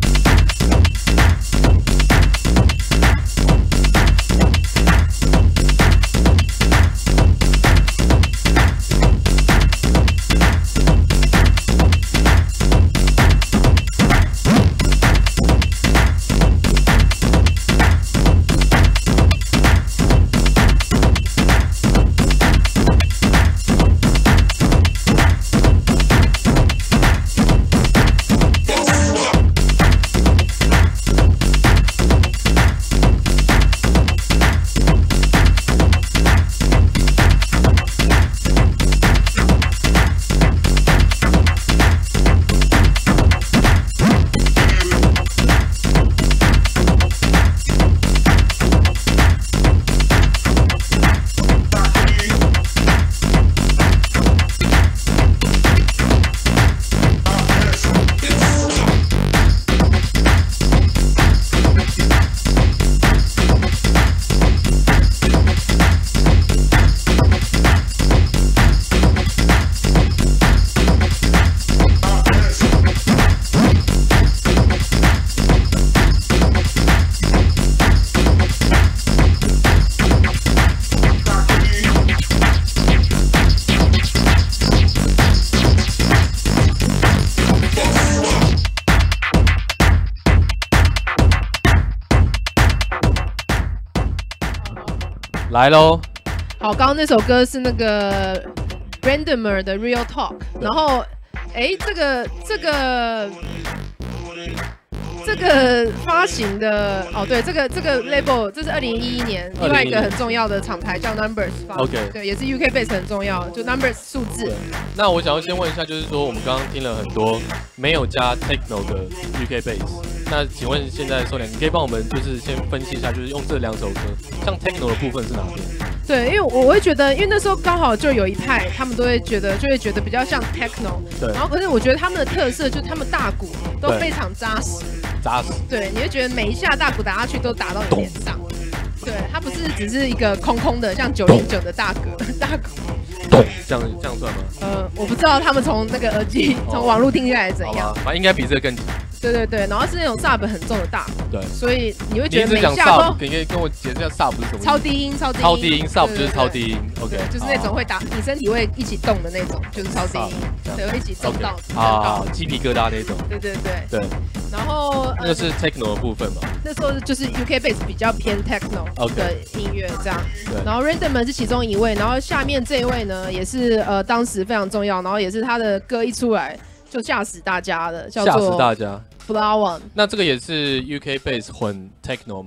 来喽！ 好，刚刚那首歌是那个 Randomer 的 Real Talk， 然后，哎，这个这个这个发行的哦，对，这个这个 label 这是二零一一年另外一个很重要的厂牌叫 Numbers 发行 ，OK， 对，也是 U K bass 很重要，就 Numbers 数字。 那我想要先问一下，就是说我们刚刚听了很多没有加 techno 的 U K bass。那请问现在Sonia，你可以帮我们就是先分析一下，就是用这两首歌，像 techno 的部分是哪边？ 对，因为我会觉得，因为那时候刚好就有一派，他们都会觉得，就会觉得比较像 techno。 对。 然后可是我觉得他们的特色就是他们大鼓都非常扎实。 扎实。对， 你会觉得每一下大鼓打下去都打到你脸上。对，它不是只是一个空空的，像九零九的大鼓大鼓。 咚，这样这样算吗？ 呃，我不知道他们从那个耳机、从网络听下来怎样。 反正应该比这个更紧。 对对对，然后是那种 sub 很重的大鼓， 对， 所以你会觉得每下都， 你可以跟我解释一下 sub 是什么？ 超低音，超低音， 超低音 sub 就是超低音 ，OK， 就是那种会打你身体会一起动的那种，就是超低音，对，会一起震到， 啊，鸡皮疙瘩那种， 对对对对。 然后那个是 techno 的部分嘛？ 那时候就是 U K bass 比较偏 techno 的音乐这样，然后 Randomer 是其中一位，然后下面这一位呢也是呃当时非常重要，然后也是他的歌一出来就吓死大家的，叫做吓死大家。 Flower， 那这个也是 U K bass 混 techno 吗？ 对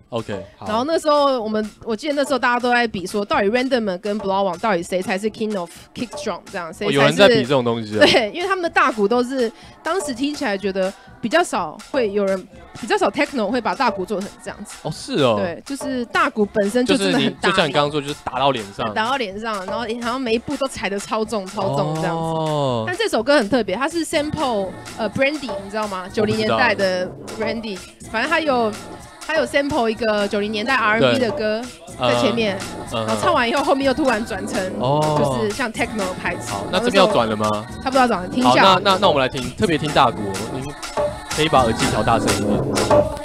OK， 好。 然后那时候我们，我记得那时候大家都在比说，到底 Random 跟 Blow 网到底谁才是 King of Kick Drum 这样，谁才是、 哦、有人在比这种东西、啊。 对，因为他们的大鼓都是当时听起来觉得比较少会有人，比较少 Techno 会把大鼓做成这样子。 哦，是哦。 对，就是大鼓本身就真的很大， 就像你刚刚说，就是打到脸上， 打到脸上，然后好像每一步都踩得超重、超重这样子。 哦。 但这首歌很特别，它是 sample 呃 Brandy， 你知道吗？九零年代的 Brandy， 反正它有。他有 sample 一个九零年代 R and B 的歌在前面，嗯、然后唱完以后，后面又突然转成就是像 techno 的拍子。 好，那这边要转了吗？ 差不多要转了，听一下。 好，那那那我们来听，特别听大鼓，您可以把耳机调大声一点。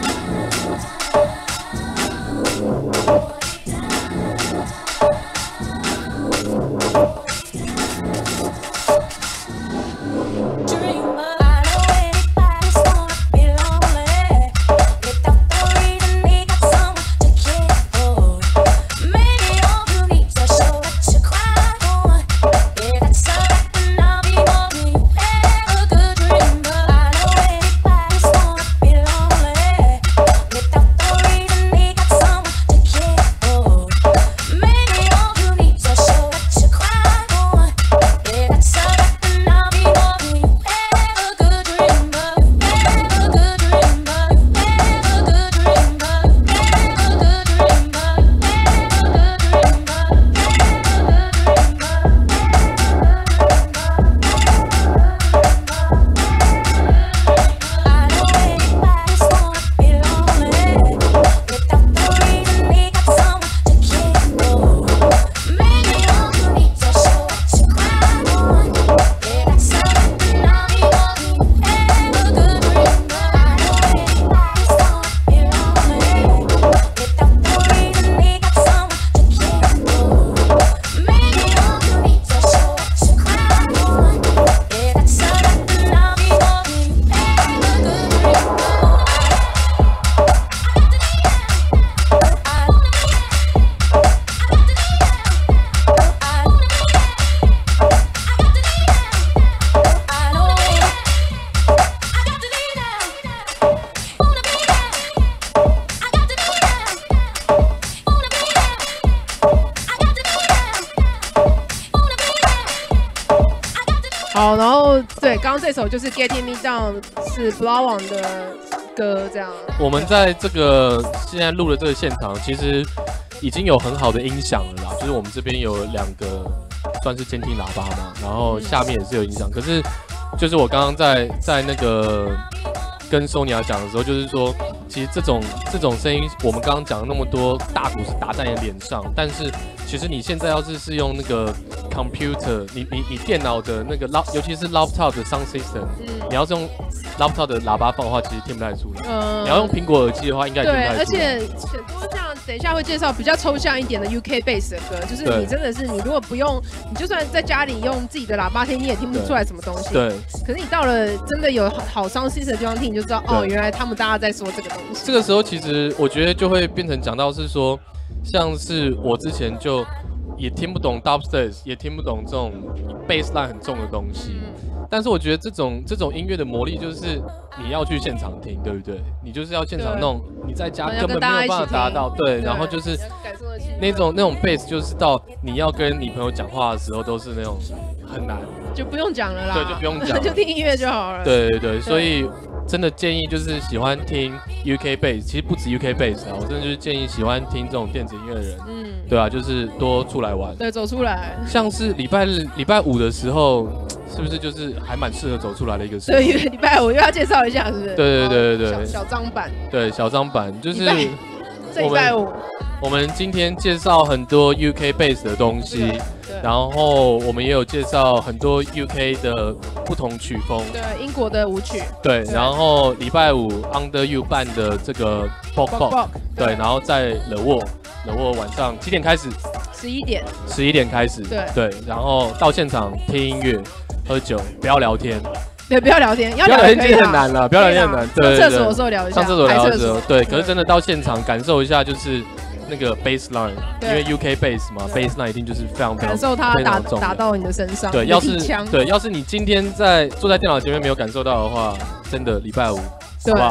好，然后对，刚刚这首就是 Getting Me Down 是 Blow 网的歌，这样。 我们在这个现在录的这个现场，其实已经有很好的音响了啦，就是我们这边有两个算是监听喇叭嘛，然后下面也是有音响，可是就是我刚刚在在那个跟 Sonia 讲的时候，就是说，其实这种这种声音，我们刚刚讲了那么多，大鼓是打在你的脸上，但是其实你现在要是是用那个 computer， 你你你电脑的那个 尤其是 laptop 的 sound system，、嗯、你要是用 laptop 的喇叭放的话，其实听不太出来。嗯，你要用苹果耳机的话，应该也听不太出来。 对，而且很多像等一下会介绍比较抽象一点的 U K bass 的歌，就是你真的是你如果不用，你就算在家里用自己的喇叭听，你也听不出来什么东西。 对。 可是你到了真的有好 sound system 的地方听，你就知道哦，原来他们大家在说这个东西。 这个时候其实我觉得就会变成讲到是说，像是我之前就也听不懂 dubstep， 也听不懂这种 bass line 很重的东西。嗯，但是我觉得这种这种音乐的魔力就是你要去现场听，对不对？你就是要现场那种你在家根本没有办法达到，对。然后就是那种那种 bass， 就是到你要跟你朋友讲话的时候，都是那种很难， 就不用讲了啦。 对，就不用讲， 就听音乐就好了。 对对对，所以真的建议就是喜欢听 U K bass， 其实不止 U K bass 啊，我真的就是建议喜欢听这种电子音乐的人，嗯，对啊，就是多出来玩， 对，走出来。像是礼拜日、礼拜五的时候，是不是就是还蛮适合走出来的一个时候？ 对，礼拜五又要介绍一下，是不是？ 对对对对对， 小张版。 对，小张版就是这礼拜五， 我们今天介绍很多 U K bass 的东西。然后我们也有介绍很多 U K 的不同曲风， 对，英国的舞曲， 对。然后礼拜五 Under You 办的这个 Bok Bok， 对。然后在了沃，了沃晚上几点开始？ 十一点。 十一点开始，对对。然后到现场听音乐、喝酒，不要聊天。 对，不要聊天，要聊天很难了，不要聊天很难。对， 上厕所的时候聊一下， 上厕所聊的时候，对。可是真的到现场感受一下，就是那个 bass line， 因为 U K bass 嘛 ，bass line 一定就是非常非常感受它打打到你的身上。 对，要是对，要是你今天在坐在电脑前面没有感受到的话，真的礼拜五，好不好？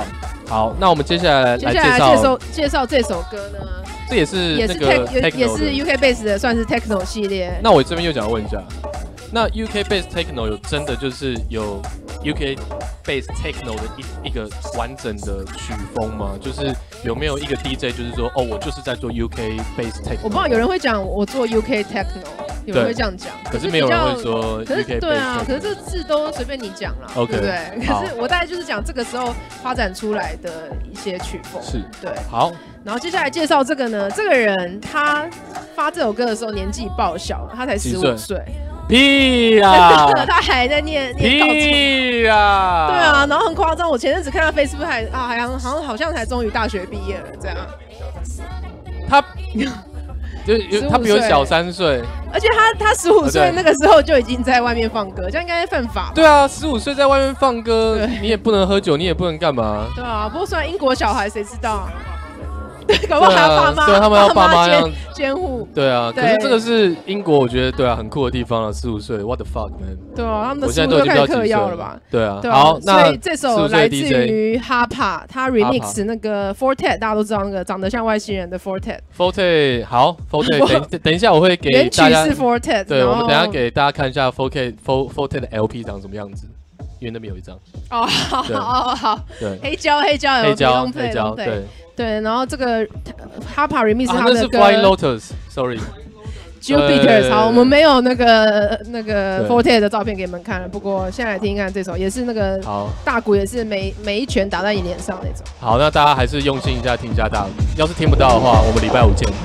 好，那我们接下来来接下来介绍介绍介绍这首歌呢， 这也是也是那个 tech 也是 U K Bass 的，算是 Techno 系列。 那我这边又想问一下，那 U K Bass Techno 有真的就是有 U K Bass Techno 的一一个完整的曲风吗？就是有没有一个 D J 就是说，哦，我就是在做 U K Bass Techno？ 我不知道有人会讲我做 U K Techno， 有人会这样讲， 可是没有人会说 U K Bass Techno。 对啊，可是这字都随便你讲啦， okay, 对不对？可是我大概就是讲这个时候发展出来的一些曲风。 是， 对。 好。 然后接下来介绍这个呢，这个人他发这首歌的时候年纪爆小，他才十五岁。 屁呀！ 他还在念念高中。 屁呀！ 对啊，然后很夸张，我前阵子看到 Facebook 还啊，好像好像好像才终于大学毕业了这样。 他就他比我小三岁， 而且他他十五岁那个时候就已经在外面放歌，这样应该犯法吧？ 对啊，十五岁在外面放歌，你也不能喝酒，你也不能干嘛？ 对啊，不过虽然英国小孩谁知道啊？对，搞不好还要爸妈， 对，他们要爸妈监监护。 对啊，可是这个是英国，我觉得对啊，很酷的地方了。十五岁 ，what the fuck man？ 对啊，他们的十五岁开始嗑药了吧？ 对啊，好，那所以这首来自于 Hapa， 他 remix 那个 Fortet， 大家都知道那个长得像外星人的 Fortet。Fortet 好 ，Fortet 等等一下我会给大家原曲是 Fortet， 对，我们等一下给大家看一下 Fortet Fortet 的 L P 长什么样子。因为那边有一张哦，好好好， 对， 黑胶黑胶黑胶黑胶，对对，然后这个 Hapa remix 他的歌 Flying Lotus，sorry Jupiters， 好，我们没有那个那个 Forte 的照片给你们看了，不过现在来听看这首，也是那个大鼓也是每每一拳打在你脸上那种。 好，那大家还是用心一下听一下大鼓，要是听不到的话，我们礼拜五见。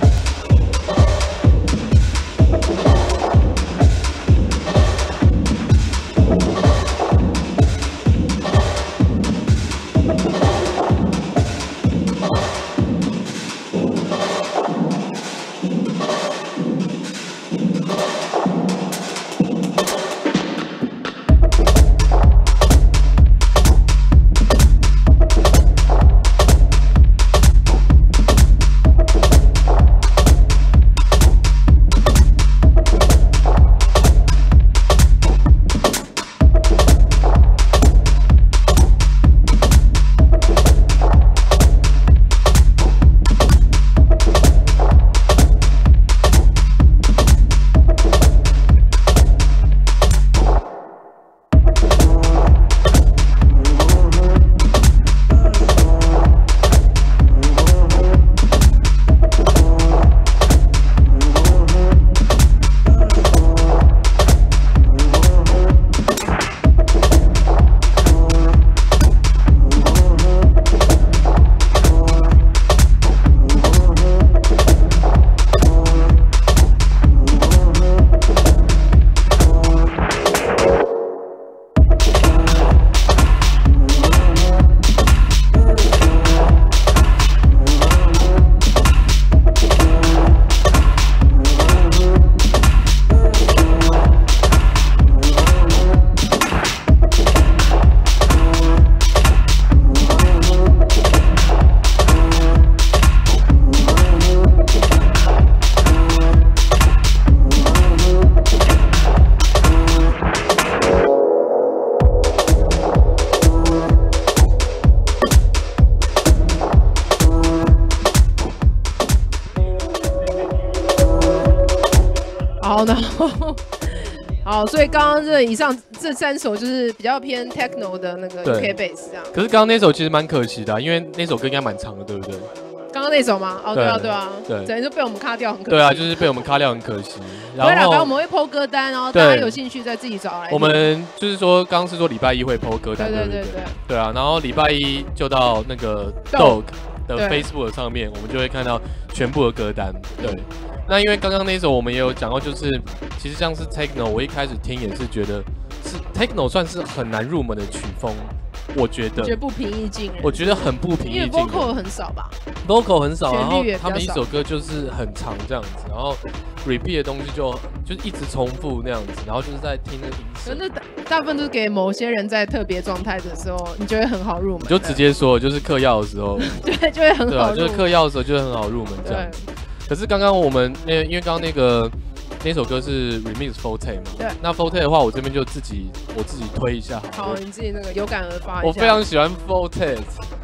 然后，好，所以刚刚这以上这三首就是比较偏 techno 的那个 U K bass 这样。 可是刚刚那首其实蛮可惜的、啊，因为那首歌应该蛮长的，对不对？ 刚刚那首吗？哦，对啊，对啊， 对， 等于就被我们卡掉，很可惜。 对啊，就是被我们卡掉，很可惜。然后， 反正我们会 po 歌单，然后大家有兴趣再自己找来。 我们就是说，刚刚是说礼拜一会 po 歌单，对对对对。对啊，然后礼拜一就到那个 Dog 的 Facebook 上面，我们就会看到全部的歌单。对。那因为刚刚那首我们也有讲到，就是其实像是 Techno， 我一开始听也是觉得是 Techno 算是很难入门的曲风，我觉得。 觉得不平易近人。 我觉得很不平易近人。 因为 vocal 很少吧 ？vocal 很少，然后旋律也比较少。 他们一首歌就是很长这样子，然后 repeat 的东西就就是一直重复那样子，然后就是在听那个音色。 那大大部分都是给某些人在特别状态的时候，你就会很好入门。 你就直接说，就是嗑药的时候。 对，就会很好入门。 对啊，就是嗑药的时候就会很好入门这样。可是刚刚我们那因为刚刚那个那首歌是 remix Forte 嘛， 对， 那 Forte 的话，我这边就自己我自己推一下好了。 好，你自己那个有感而发一下。 我非常喜欢 Forte，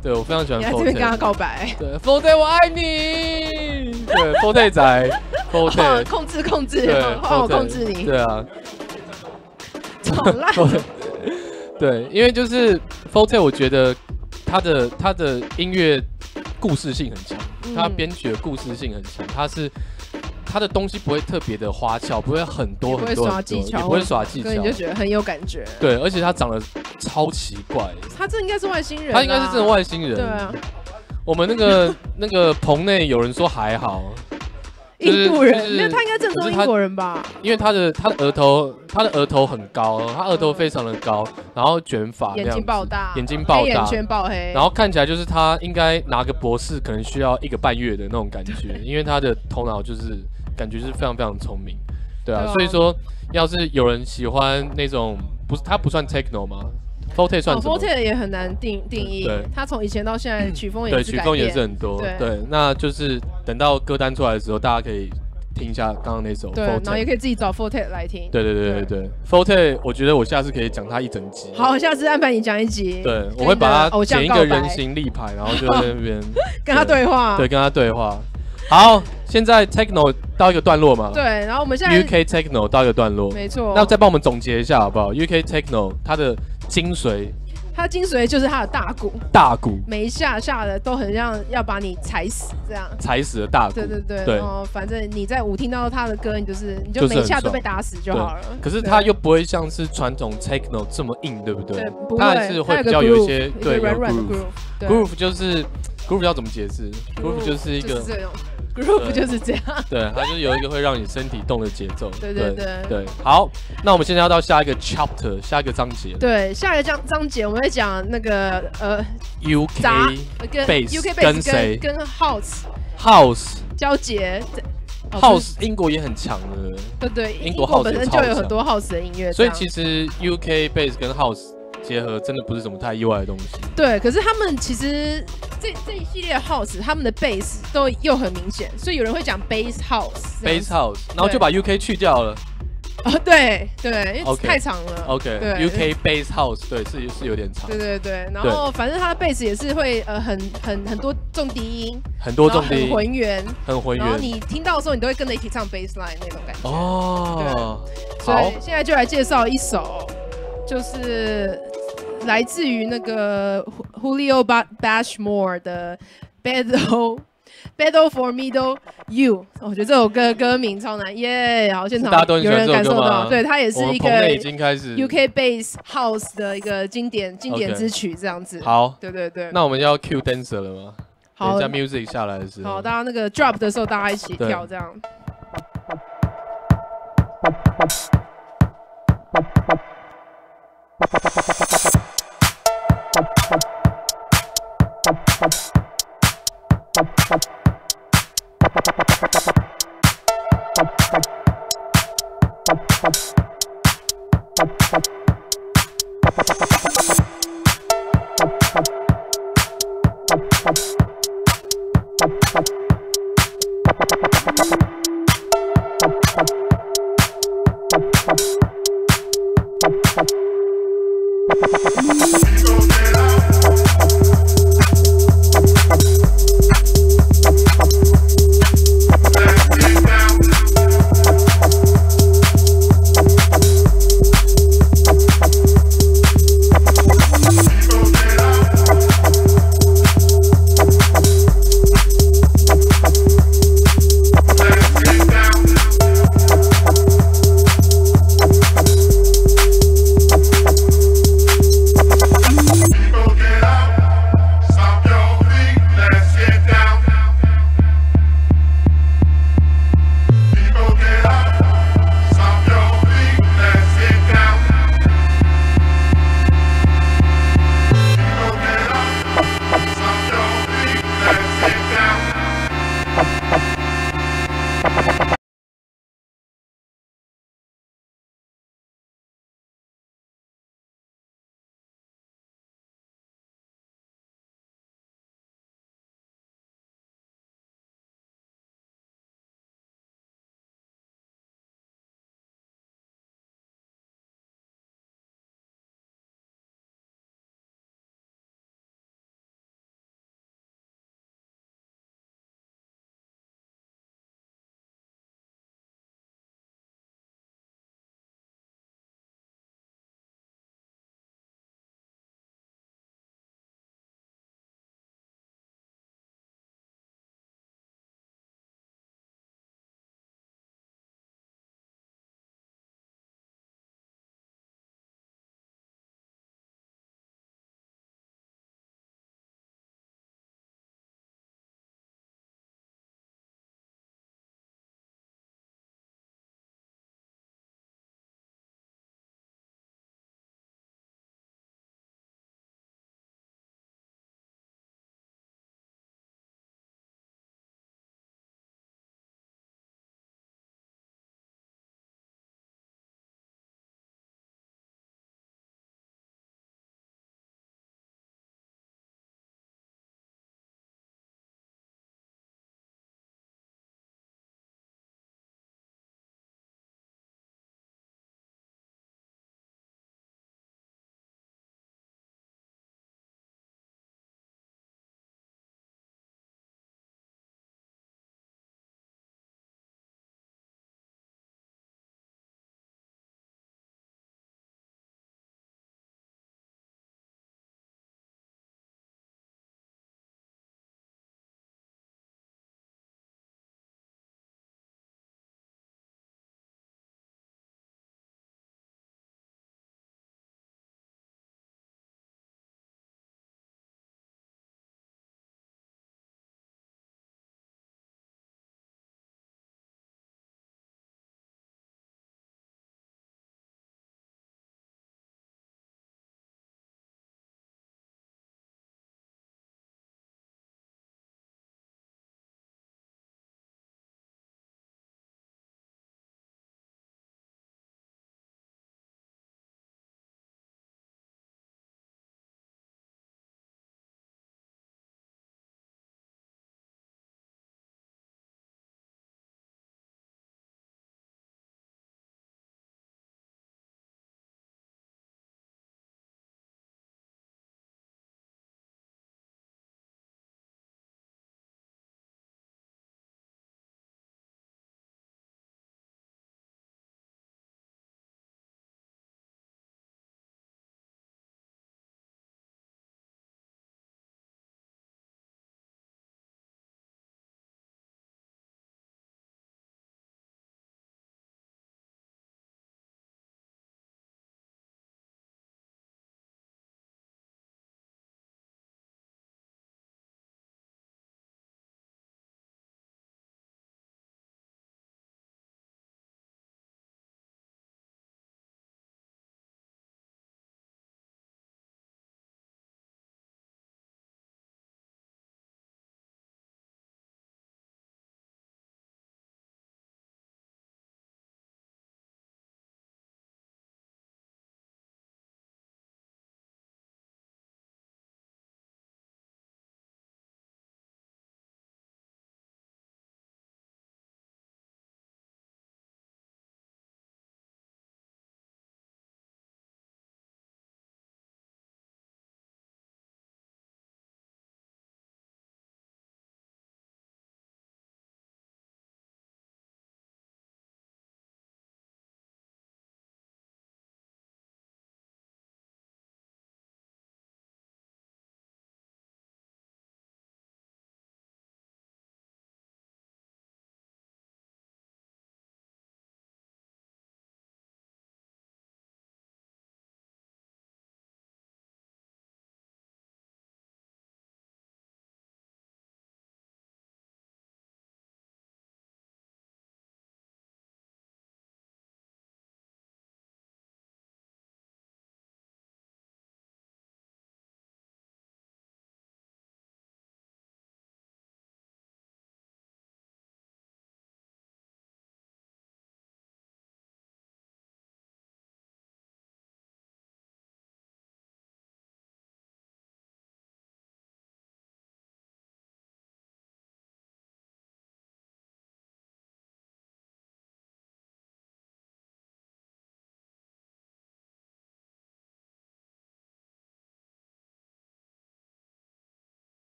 对我非常喜欢你在 Forte。 这边跟他告白。 对 ，Forte 我爱你。对 ，Forte 仔 ，Forte 控制控制， 对， 换我控制你。 对啊。 好烂。 对，因为就是 Forte， 我觉得他的他的音乐故事性很强，嗯、他编曲的故事性很强，他是他的东西不会特别的花俏，不会很多很多很多，也不会耍技巧， 所以你就觉得很有感觉。 对，而且他长得超奇怪， 他这应该是外星人、啊， 他应该是真的外星人。 对啊， 我们那个那个棚内有人说还好。 印度人， 就是、 没有他应该正宗英国人吧？ 因为他的他的额头，他的额头很高，他额头非常的高，然后卷发， 眼睛爆大， 眼睛爆大， 眼圈爆黑， 然后看起来就是他应该拿个博士，可能需要一个半月的那种感觉，因为他的头脑就是感觉是非常非常聪明，对啊，对啊所以说要是有人喜欢那种不是他不算 techno 吗？Forte 算什么、 哦、Forte 也很难定定义，他从以前到现在曲风也是对曲风也是很多，对，对那就是等到歌单出来的时候，大家可以听一下刚刚那首 Forte， 对，然后也可以自己找 Forte 来听， 对对对对对 ，Forte 我觉得我下次可以讲他一整集， 好，下次安排你讲一集， 对，我会把他剪一个人形立牌，然后就在那边跟他对话， 对，跟他对话。好，现在 Techno 到一个段落嘛， 对，然后我们现在 U K Techno 到一个段落， 没错， 那再帮我们总结一下好不好 ？U K Techno 它的精髓， 它的精髓就是它的大鼓， 大鼓， 每一下下的都很像要把你踩死这样， 踩死的大鼓， 对对对， 对然后反正你在舞听到他的歌，你就是你就每一下都被打死就好了。 可是它又不会像是传统 Techno 这么硬，对不对？ 对，不会， 它还是会比较有一些对软软的 groove，groove 就是 groove 要怎么解释 ？groove 就是一个。 groove 就是这样， 对，它就是有一个会让你身体动的节奏。 对对对对。好，那我们现在要到下一个 chapter， 下一个章节。 对，下一个章章节我们会讲那个呃 U K bass U K bass 跟谁？ 跟 house house 交结。 house 英国也很强的。 对对， 英国 house 本身就有很多 house 的音乐。 所以其实 U K bass 跟 house。结合真的不是什么太意外的东西。 对，可是他们其实这这一系列 house， 他们的 bass 都又很明显，所以有人会讲 bass house。bass house， 然后就把 U K 去掉了。 哦，对对，因为太长了。 OK， 对 ，U K bass house， 对，是是有点长。 对对对，然后反正他的 bass 也是会呃很很很多重低音， 很多重低音， 很浑圆， 很浑圆。 然后你听到的时候，你都会跟着一起唱 bass line 那种感觉。 哦， 对，所以现在就来介绍一首，就是来自于那个 Julio Bashmore 的 Battle Battle for Middle You， 我觉得这首歌歌名超难耶， yeah, 好，现场有人感受到，对，它也是一个 U K Bass House 的一个经典经典之曲这样子。 好， 对对对， 那我们要 cue dancer 了吗？ 好， 等一下 music 下来的时候， 好，大家那个 drop 的时候，大家一起跳这样。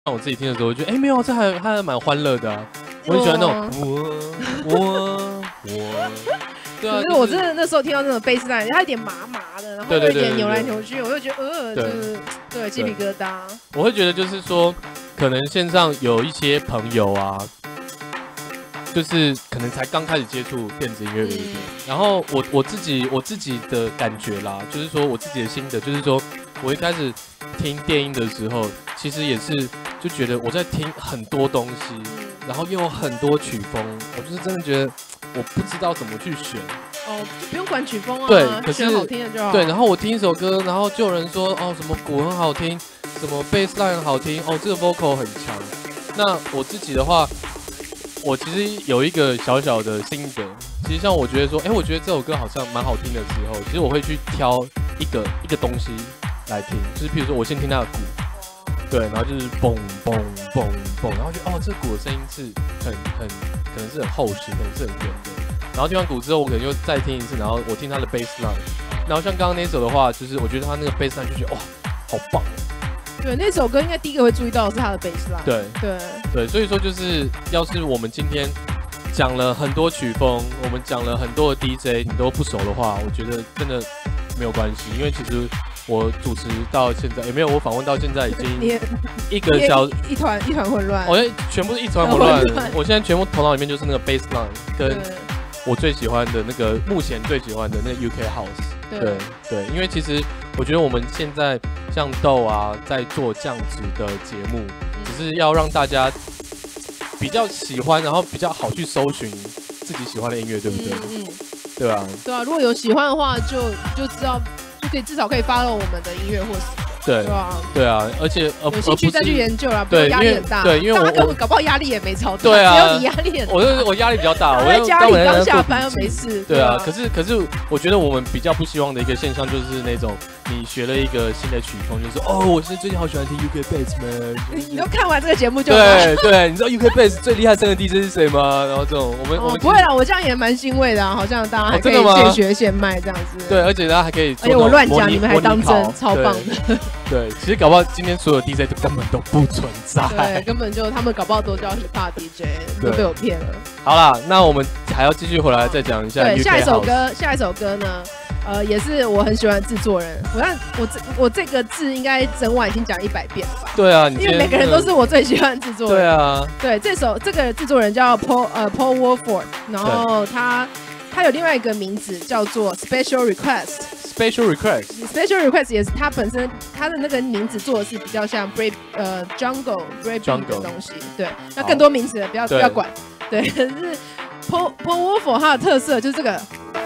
让我自己听的时候，我觉得哎、欸、没有，这还还蛮欢乐的、啊，我很喜欢那种我我我。对啊， 可是我真的那时候听到那种贝斯line，它有点麻麻的，然后有点扭来扭去，我就觉得呃，就是对鸡皮疙瘩。 我会觉得就是说，可能线上有一些朋友啊，就是可能才刚开始接触电子音乐的一点，然后我我自己我自己的感觉啦，就是说我自己的心得，就是说我一开始听电音的时候，其实也是就觉得我在听很多东西，然后又有很多曲风，我就是真的觉得。我不知道怎么去选哦，就不用管曲风啊， 对，可是选好听的就好。 对，然后我听一首歌，然后就有人说哦，什么鼓很好听，什么 bass line 很好听，哦，这个 vocal 很强。那我自己的话，我其实有一个小小的心得，其实像我觉得说，哎，我觉得这首歌好像蛮好听的时候，其实我会去挑一个一个东西来听，就是譬如说我先听它的鼓。对，然后就是嘣嘣嘣嘣，然后就哦，这鼓的声音是很很可能是很厚实，可能是很远的。然后听完鼓之后，我可能又再听一次，然后我听他的 bass line。然后像刚刚那首的话，就是我觉得他那个 bass line 就觉得哇，好棒。 对，那首歌应该第一个会注意到的是他的 bass line。 对对对，所以说就是要是我们今天讲了很多曲风，我们讲了很多的 D J， 你都不熟的话，我觉得真的没有关系，因为其实。我主持到现在也没有，我访问到现在已经一个小一团一团混乱， 我现在全部是一团混乱。我现在全部头脑里面就是那个 bass line， 跟我最喜欢的那个目前最喜欢的那个 U K House。对对，因为其实我觉得我们现在像豆啊，在做这样子的节目，只是要让大家比较喜欢，然后比较好去搜寻自己喜欢的音乐，对不对？嗯，对啊， 对啊，如果有喜欢的话，就就知道。就可以至少可以 follow 我们的音乐或什么的， 对对啊， 对啊，而且呃有兴趣再去研究啦， 对， 压力很大， 对，因为我他根本搞不好压力也没超大， 对啊， 只有你压力很大， 我就我压力比较大，我在家里刚下班又没事， 对啊，可是可是我觉得我们比较不希望的一个现象就是那种你学了一个新的曲风，就是哦，我现在最近好喜欢听 U K bass man， 你都看完这个节目就对对，你知道 U K bass 最厉害声的 D J 是谁吗？然后这种我们我们不会啦，我这样也蛮欣慰的啊，好像大家还可以现学现卖这样子， 对，而且大家还可以， 而且我乱讲，你们还当真，超棒的。 对，其实搞不好今天所有 D J 都根本都不存在， 对，根本就他们搞不好都叫 hiphop D J， 都被我骗了。 好啦，那我们还要继续回来再讲一下。 对，下一首歌，下一首歌呢，呃，也是我很喜欢的制作人。我看我这我这个字应该整晚已经讲一百遍了吧？ 对啊， 因为每个人都是我最喜欢的制作人。 对啊， 对，这首这个制作人叫 Paul 呃 Paul Woolford， 然后他他有另外一个名字叫做 Special Request。Special Request，Special Request 也是他本身他的那个名字做的是比较像 Brave 呃 Jungle Brave 的东西，对，那更多名词不要不要管，对，可是 Paul Paul Woolford 他的特色就是这个，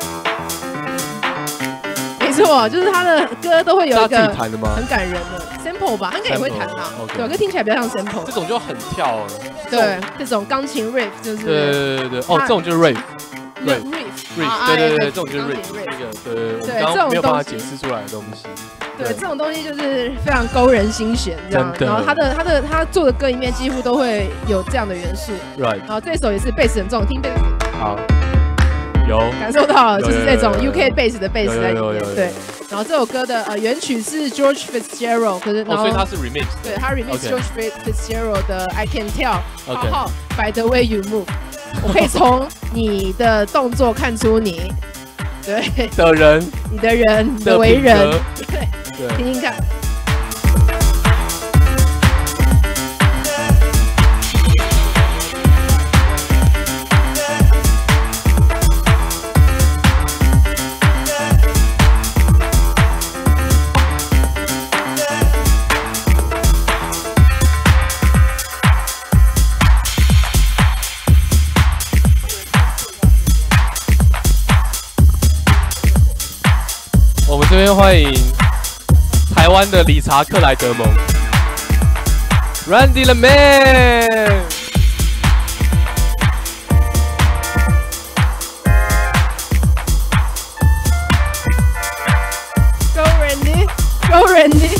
没错，就是他的歌都会有一个很感人的 sample 吧，他应该也会弹啦，对，可听起来比较像 sample， 这种就很跳了， 对，这种钢琴 riff 就是， 对对对对，哦，这种就是 riff。 riff， 对对对，这种就是 riff， 这个对，我们刚刚没有办法解释出来的东西。 对，这种东西就是非常勾人心弦，这样。然后他的他的他做的歌里面几乎都会有这样的元素。 Right。 然后这首也是贝斯很重，听贝斯。 好。有。 感受到了，就是这种 U K bass 的贝斯在里面。对。然后这首歌的呃原曲是 George Fitzgerald， 可是然后所以他是 remix。 对，他 remix George Fitzgerald 的 I Can Tell， 好好 By the way you move。我可以从你的动作看出你对的人， 你的人，你的为人，对，对，听听看。 这边欢迎台湾的理查克莱德蒙 ，Randy the Man。 Go Randy, Go Randy。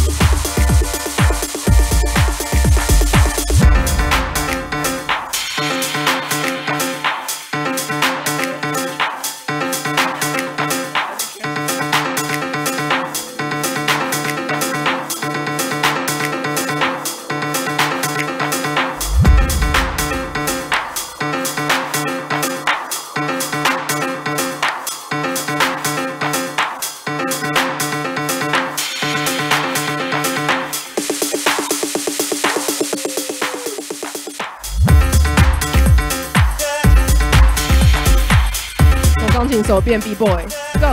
钢琴手变 B boy，Go。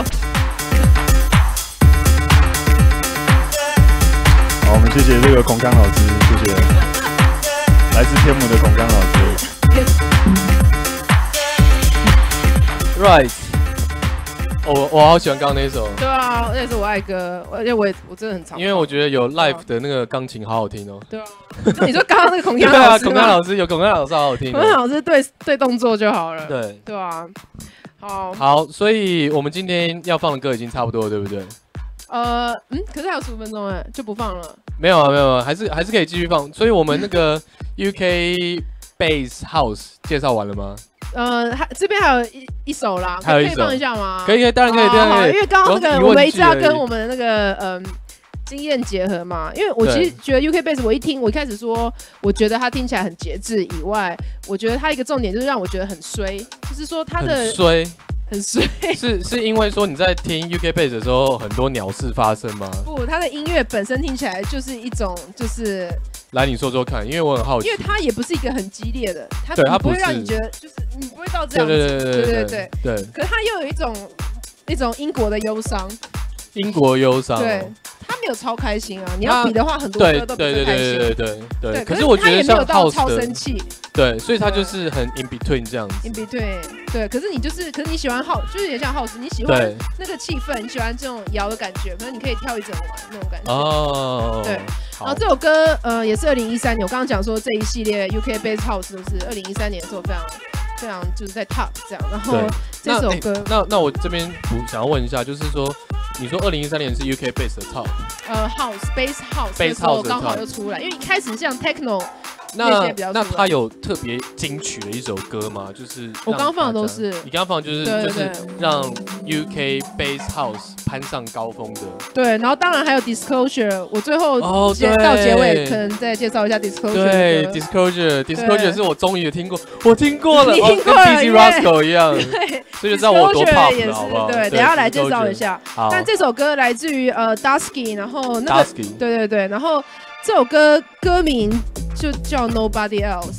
好，我们谢谢这个孔刚老师，谢谢来自天母的孔刚老师。 Right， 我我好喜欢刚刚那首。 对啊，那是我爱歌，而且我也我真的很常。 因为我觉得有 live 的那个钢琴好好听哦。 对啊，你说刚刚那个孔刚对啊， 老师， 孔刚老师有孔刚老师好好听。 孔刚老师对对动作就好了。 对对啊，好。 好，所以我们今天要放的歌已经差不多了，对不对？ 呃，嗯，可是还有十五分钟哎，就不放了。 没有啊，没有啊，还是还是可以继续放。所以我们那个 U K Bass House 介绍完了吗？ 呃，还这边还有一一首啦， 还有一首可以放一下吗？ 可以，可以，当然可以，当然可以。 因为刚刚那个我们一直要跟我们们的那个嗯经验结合嘛，因为我其实觉得 U K Bass 我一听，我一开始说我觉得它听起来很节制以外，我觉得它一个重点就是让我觉得很衰，就是说它的很衰。 很衰， 是是因为说你在听 U K Bass 的时候很多鸟事发生吗？ 不，它的音乐本身听起来就是一种就是来你说说看，因为我很好奇， 因为它也不是一个很激烈的，它对它不会不是让你觉得就是你不会到这样子， 对对对对对对对。 可是它又有一种一种英国的忧伤， 英国忧伤， 对，他没有超开心啊！你要比的话，很多歌都不是开心， 对对对对对对。 可是我觉得像 House 超生气， 对，所以他就是很 in between 这样子。 in between， 对。可是你就是，可是你喜欢 House，就是有点像 House， 你喜欢那个气氛，你喜欢这种摇的感觉，可是你可以跳一整晚那种感觉。哦，对。然后这首歌，呃，也是二零一三年，我刚刚讲说这一系列 U K Bass House 都是二零一三年的时候非常非常就是在 top 这样。然后这首歌， 那那, 那我这边想要问一下，就是说。你说二零一三年是 U K Bass 的 top， 呃 House Bass House 的时候刚好又出来，因为一开始像 Techno 那些比较那他有特别金曲的一首歌吗？就是我刚刚放的都是， 你刚刚放的就是对对对就是让 U K Bass House 攀上高峰的。 对，然后当然还有 Disclosure， 我最后结、哦、到结尾可能再介绍一下 Disclosure。 对 Disclosure Disclosure 是我终于听过，我听过了， 你听过了， 跟 D C Rascal 一样， 对， 所以就知道我多 pop 也是好不好？ 对，等一下来介绍一下。 好， 但这首歌来自于呃 Dusky， 然后那个 Dusky， 对对对，然后这首歌歌名就叫 Nobody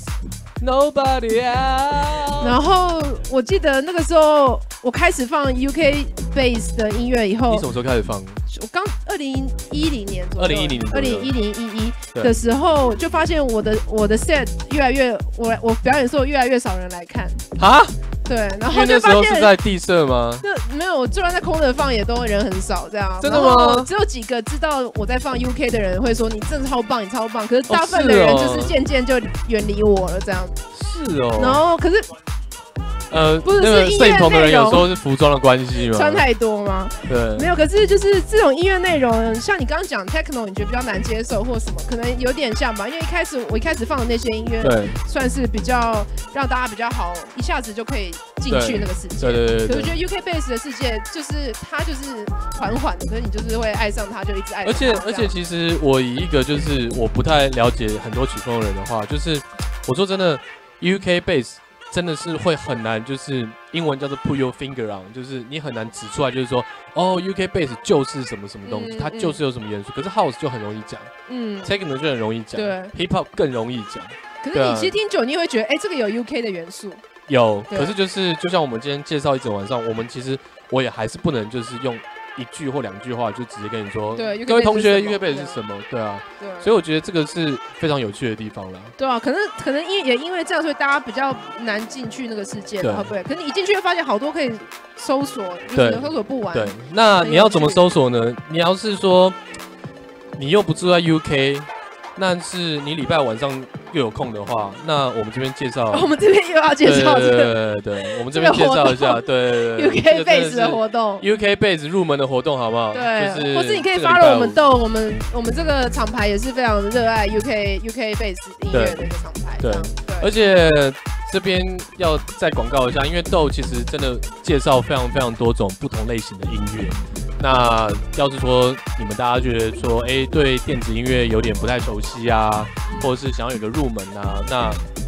Else。Nobody Else。然后我记得那个时候我开始放 U K Bass 的音乐以后， 你什么时候开始放？ 我刚二零一零年左右， 二零一零年， 二零一零一一的时候就发现我的我的 set 越来越，我我表演的时候越来越少人来看啊。 对，然后就发现那时候是在地社吗？ 那没有，就算在空的放也都人很少这样。 真的吗？ 只有几个知道我在放 U K 的人会说你真的超棒，你超棒。可是大部分的人就是渐渐就远离我了这样。 是哦。 然后可是。 呃， 不是那个摄影棚的人有时候是服装的关系吗？ 穿太多吗？ 对， 没有。可是就是这种音乐内容，像你刚刚讲 techno， 你觉得比较难接受或什么，可能有点像吧。因为一开始我一开始放的那些音乐，对，算是比较让大家比较好，一下子就可以进去那个世界。 对对 对, 对。 可是我觉得 U K Bass 的世界就是它就是缓缓的，可是你就是会爱上它，就一直爱上它。 而且而且，其实我以一个就是我不太了解很多曲风的人的话，就是我说真的 ，U K Bass。真的是会很难，就是英文叫做 put your finger on， 就是你很难指出来，就是说哦 ，U K Bass 就是什么什么东西，嗯、它就是有什么元素。可是 House 就很容易讲，嗯 ，Techno 就很容易讲，对 ，Hip Hop 更容易讲。 可是你其实听久，你会觉得，哎、欸，这个有 U K 的元素。 有，可是就是就像我们今天介绍一整晚上，我们其实我也还是不能就是用一句或两句话就直接跟你说，对，各位同学 U K Bass 是什么？对啊，对，所以我觉得这个是非常有趣的地方啦。 对啊，可能可能因也因为这样，所以大家比较难进去那个世界，对不对？可是你一进去会发现好多可以搜索，对，搜索不完。 对，那你要怎么搜索呢？你要是说你又不住在 U K。但是你礼拜晚上又有空的话，那我们这边介绍， 我们这边又要介绍这个，对对对，我们这边介绍一下，对对对 ，U K Bass 的活动 ，U K Bass 入门的活动，好不好？ 对， 就是， 或是你可以follow我们豆，我们我们这个厂牌也是非常热爱 U K U K Bass 音乐的一个厂牌， 对，而且这边要再广告一下，因为豆其实真的介绍非常非常多种不同类型的音乐。那要是说你们大家觉得说，哎、欸，对电子音乐有点不太熟悉啊，或者是想要有个入门啊，那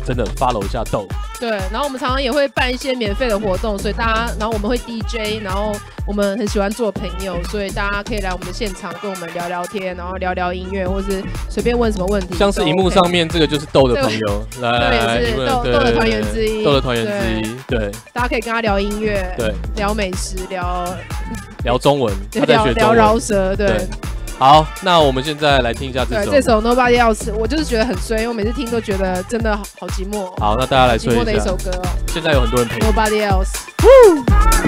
真的 follow 一下豆。 对，然后我们常常也会办一些免费的活动，所以大家，然后我们会 D J， 然后我们很喜欢做朋友，所以大家可以来我们的现场跟我们聊聊天，然后聊聊音乐，或是随便问什么问题。 像是荧幕上面这个就是豆的朋友， 来来来，是豆豆的团员之一， 豆的团员之一，对， 大家可以跟他聊音乐， 对， 聊美食，聊聊中文，他在学中文， 聊饶舌，对。 好，那我们现在来听一下这首。 对，这首 Nobody Else， 我就是觉得很衰，因为我每次听都觉得真的好好寂寞。 好，那大家来说一下。 寂寞的一首歌哦。 现在有很多人陪。 Nobody Else。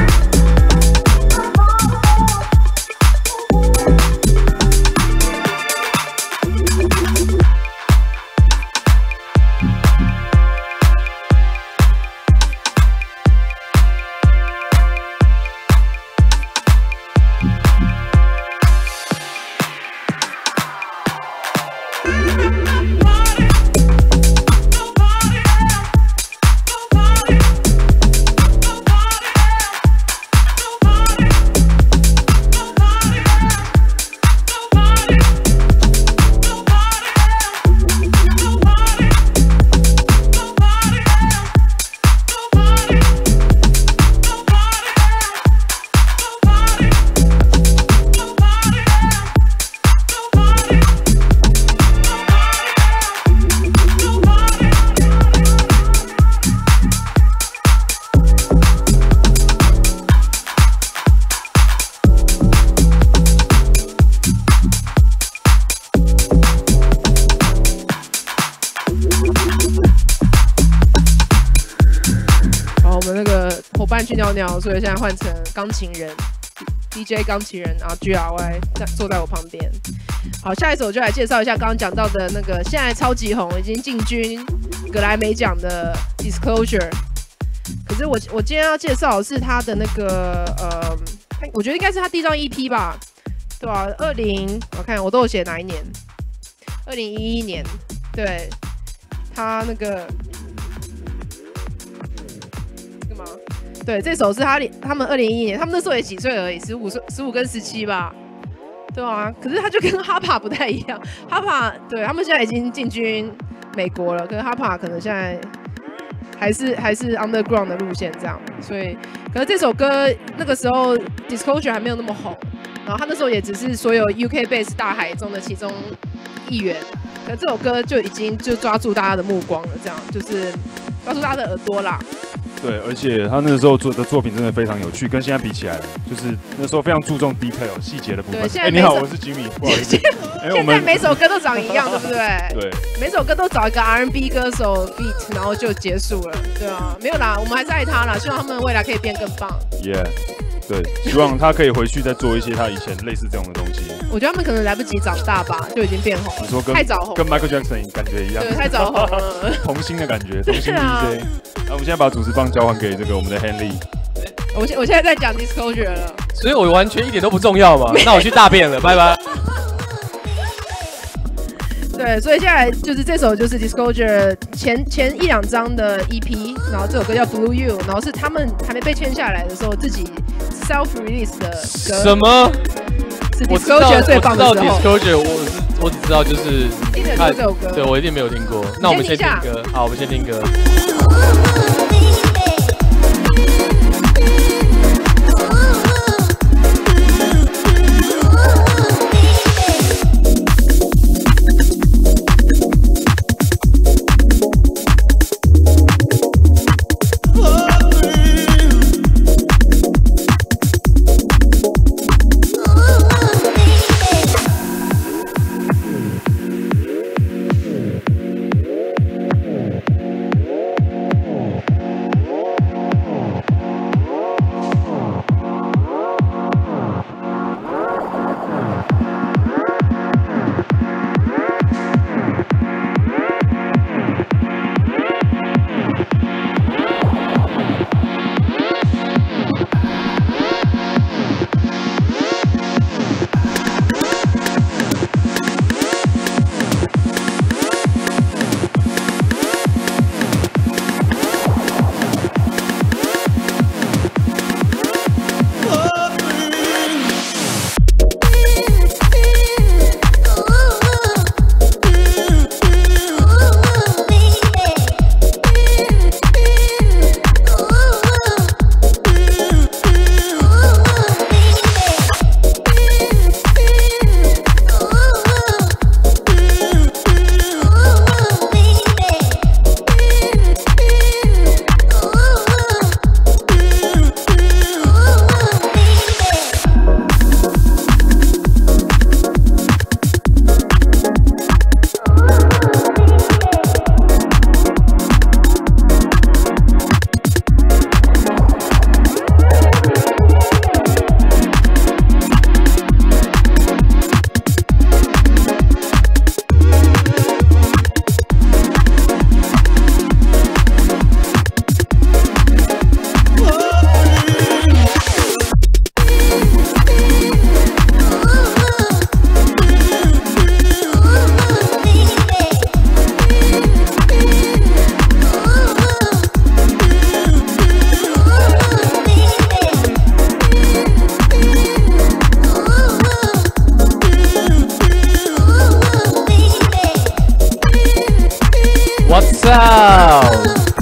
去尿尿，所以现在换成钢琴人 D J 钢琴人，然后 G R Y 坐在我旁边。好，下一首就来介绍一下刚刚讲到的那个现在超级红，已经进军格莱美奖的 Disclosure。可是我我今天要介绍的是他的那个呃，我觉得应该是他第一张 E P 吧，对吧、啊？二零我看我都有写哪一年，二零一一年，对，他那个。对，这首是他他们二零一一年，他们那时候也几岁而已，十五岁，十五跟十七吧，对啊。可是他就跟哈帕不太一样，哈帕对他们现在已经进军美国了，可是哈帕可能现在还是还是 underground 的路线这样，所以可是这首歌那个时候 Disclosure 还没有那么红，然后他那时候也只是所有 U K Bass 大海中的其中一员，可是这首歌就已经就抓住大家的目光了，这样就是抓住大家的耳朵啦。 对，而且他那个时候做的作品真的非常有趣，跟现在比起来，就是那时候非常注重 detail 细节的部分。哎、欸，你好，我是 Jimmy， 不好意思。 哎，我们每首歌都长一样，对不对？ 对， 每首歌都找一个 R and B 歌手 beat， 然后就结束了，对啊，没有啦，我们还是爱他啦，希望他们未来可以变更棒。 Yeah， 对，希望他可以回去再做一些他以前类似这种的东西。 我觉得他们可能来不及长大吧，就已经变红。 你说跟太早红， 跟 Michael Jackson 感觉一样。 对，太早红了。 童星的感觉，童星 D J。那我们现在把主持棒交还给这个我们的 Henry。 我现我现在在讲 Disclosure 了， 所以我完全一点都不重要嘛。那我去大便了，拜拜。 对，所以现在就是这首就是 Disclosure 前前一两张的 E P， 然后这首歌叫 Blue You， 然后是他们还没被签下来的时候自己 self release 的歌。 什么？ 是 Disclosure 最棒的时候。 我知道 Disclosure， 我是我只知道就是一定有这首歌。 对，我一定没有听过。那我们先听歌。好，我们先听歌。 What's up？